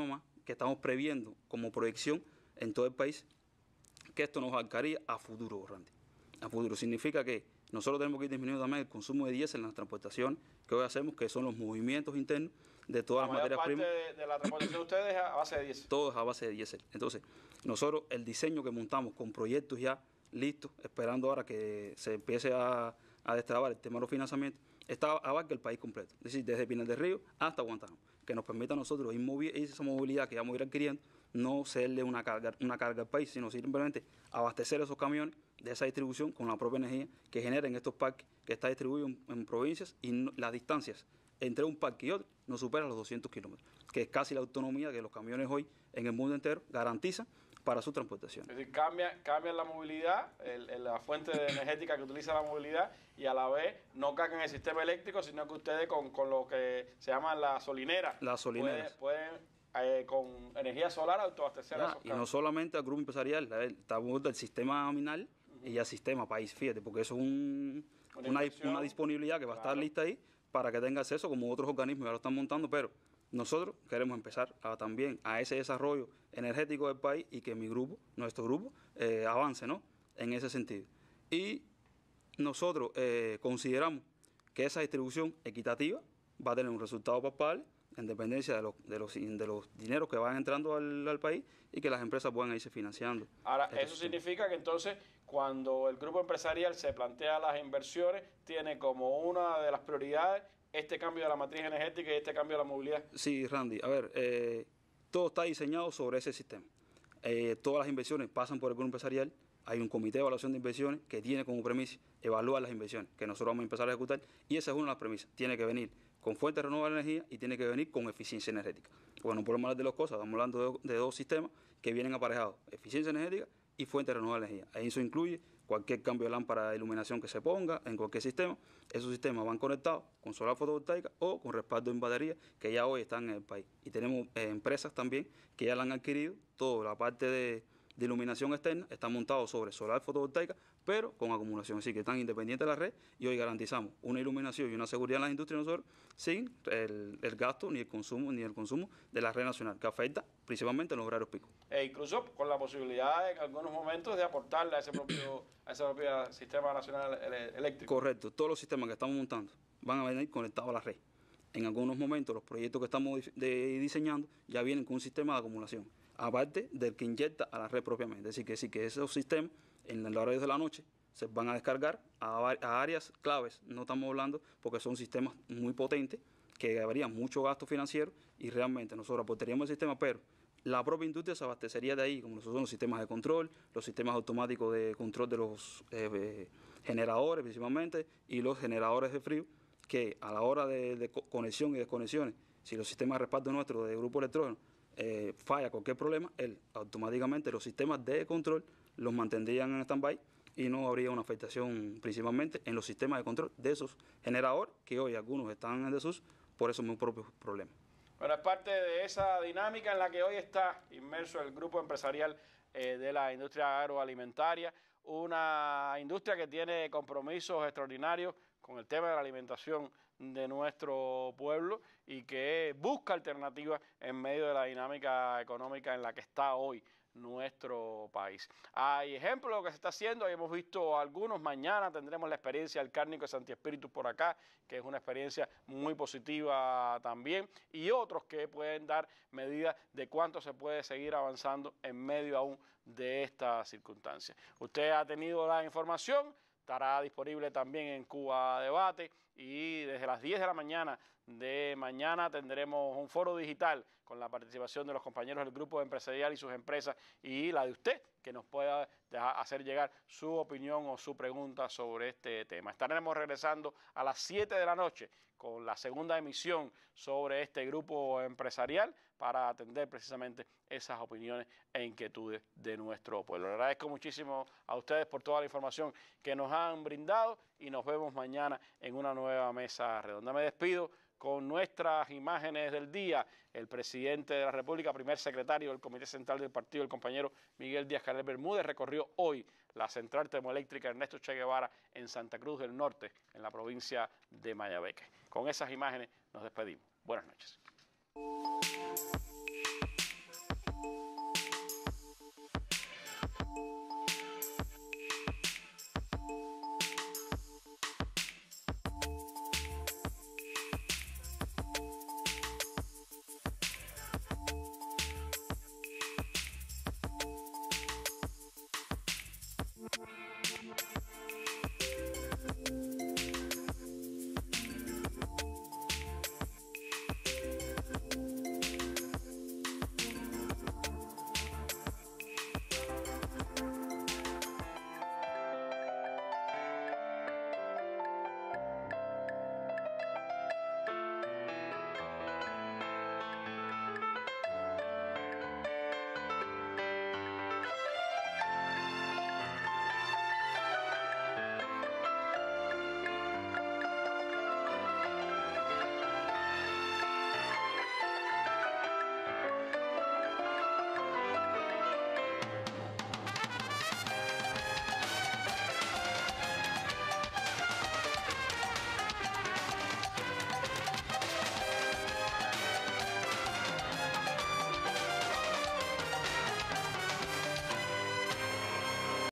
que estamos previendo como proyección en todo el país, que esto nos abarcaría a futuro, Randy. A futuro significa que nosotros tenemos que ir disminuyendo también el consumo de diésel en las transportaciones que hoy hacemos, que son los movimientos internos de todas las materias primas. La mayor parte de, de la transportación de ustedes es a base de diésel. Todo es a base de diésel. Entonces, nosotros el diseño que montamos con proyectos ya listos, esperando ahora que se empiece a, a destrabar el tema de los financiamientos, está abarca el país completo. Es decir, desde Pinar del Río hasta Guantánamo, que nos permita a nosotros ir movi- esa movilidad que vamos a ir adquiriendo, no serle una carga, una carga al país, sino simplemente abastecer esos camiones de esa distribución con la propia energía que genera en estos parques que está distribuido en, en provincias, y no, las distancias entre un parque y otro no superan los doscientos kilómetros, que es casi la autonomía que los camiones hoy en el mundo entero garantizan para su transportación. Es decir, cambia, cambia la movilidad, el, el, la fuente energética que utiliza la movilidad, y a la vez no cargan el sistema eléctrico, sino que ustedes con, con lo que se llama la solinera, Las solineras. pueden, pueden eh, con energía solar autoabastecer Ya, a esos y camiones. no solamente al grupo empresarial, estamos del sistema minal uh-huh. y al sistema país, fíjate, porque eso es un, una, una, una disponibilidad que va claro. a estar lista ahí para que tenga acceso, como otros organismos ya lo están montando, pero nosotros queremos empezar a, también a ese desarrollo energético del país y que mi grupo, nuestro grupo, eh, avance, ¿no?, en ese sentido. Y nosotros eh, consideramos que esa distribución equitativa va a tener un resultado palpable en dependencia de los, de los, de los dineros que van entrando al, al país y que las empresas puedan irse financiando. Ahora, eso significa que entonces cuando el grupo empresarial se plantea las inversiones, tiene como una de las prioridades este cambio de la matriz energética y este cambio de la movilidad. Sí, Randy, a ver, eh, todo está diseñado sobre ese sistema. Eh, todas las inversiones pasan por el grupo empresarial. Hay un comité de evaluación de inversiones que tiene como premisa evaluar las inversiones que nosotros vamos a empezar a ejecutar, y esa es una de las premisas. Tiene que venir con fuentes renovables de energía y tiene que venir con eficiencia energética. Bueno, no podemos hablar de las cosas, estamos hablando de, de dos sistemas que vienen aparejados, eficiencia energética y fuentes renovables de energía. Eso incluye cualquier cambio de lámpara de iluminación que se ponga en cualquier sistema. Esos sistemas van conectados con solar fotovoltaica o con respaldo en batería, que ya hoy están en el país. Y tenemos eh, empresas también que ya la han adquirido. Toda la parte de, de iluminación externa está montado sobre solar fotovoltaica, pero con acumulación. Así que están independientes de la red, y hoy garantizamos una iluminación y una seguridad en las industrias nosotros sin el, el gasto ni el consumo ni el consumo de la red nacional, que afecta principalmente en los horarios picos. E incluso con la posibilidad en algunos momentos de aportarle a ese propio, a ese propio sistema nacional eléctrico. Correcto, todos los sistemas que estamos montando van a venir conectados a la red. En algunos momentos los proyectos que estamos de, diseñando ya vienen con un sistema de acumulación, aparte del que inyecta a la red propiamente. Es decir, que, sí, que esos sistemas en los horarios de la noche se van a descargar a, a áreas claves. No estamos hablando porque son sistemas muy potentes que habrían mucho gasto financiero, y realmente nosotros aportaríamos el sistema, pero la propia industria se abastecería de ahí, como nosotros son los sistemas de control, los sistemas automáticos de control de los eh, eh, generadores principalmente, y los generadores de frío, que a la hora de, de conexión y desconexiones, si los sistemas de respaldo nuestros de grupo electrógeno eh, falla cualquier problema, él automáticamente los sistemas de control los mantendrían en stand-by y no habría una afectación principalmente en los sistemas de control de esos generadores, que hoy algunos están en desuso por esos muy propios problemas. Bueno, es parte de esa dinámica en la que hoy está inmerso el grupo empresarial eh, de la industria agroalimentaria, una industria que tiene compromisos extraordinarios con el tema de la alimentación de nuestro pueblo y que busca alternativas en medio de la dinámica económica en la que está hoy nuestro país. Hay ejemplos de lo que se está haciendo, hemos visto algunos. Mañana tendremos la experiencia del Cárnico de Santi Espíritu por acá, que es una experiencia muy positiva también, y otros que pueden dar medidas de cuánto se puede seguir avanzando en medio aún de esta circunstancia. Usted ha tenido la información, estará disponible también en Cuba Debate, y desde las diez de la mañana de mañana tendremos un foro digital con la participación de los compañeros del grupo empresarial y sus empresas, y la de usted, que nos pueda hacer llegar su opinión o su pregunta sobre este tema. Estaremos regresando a las siete de la noche con la segunda emisión sobre este grupo empresarial para atender precisamente esas opiniones e inquietudes de nuestro pueblo. Le agradezco muchísimo a ustedes por toda la información que nos han brindado, y nos vemos mañana en una nueva mesa redonda. Me despido con nuestras imágenes del día. El presidente de la República, primer secretario del Comité Central del Partido, el compañero Miguel Díaz-Canel Bermúdez, recorrió hoy la central termoeléctrica Ernesto Che Guevara en Santa Cruz del Norte, en la provincia de Mayabeque. Con esas imágenes nos despedimos. Buenas noches.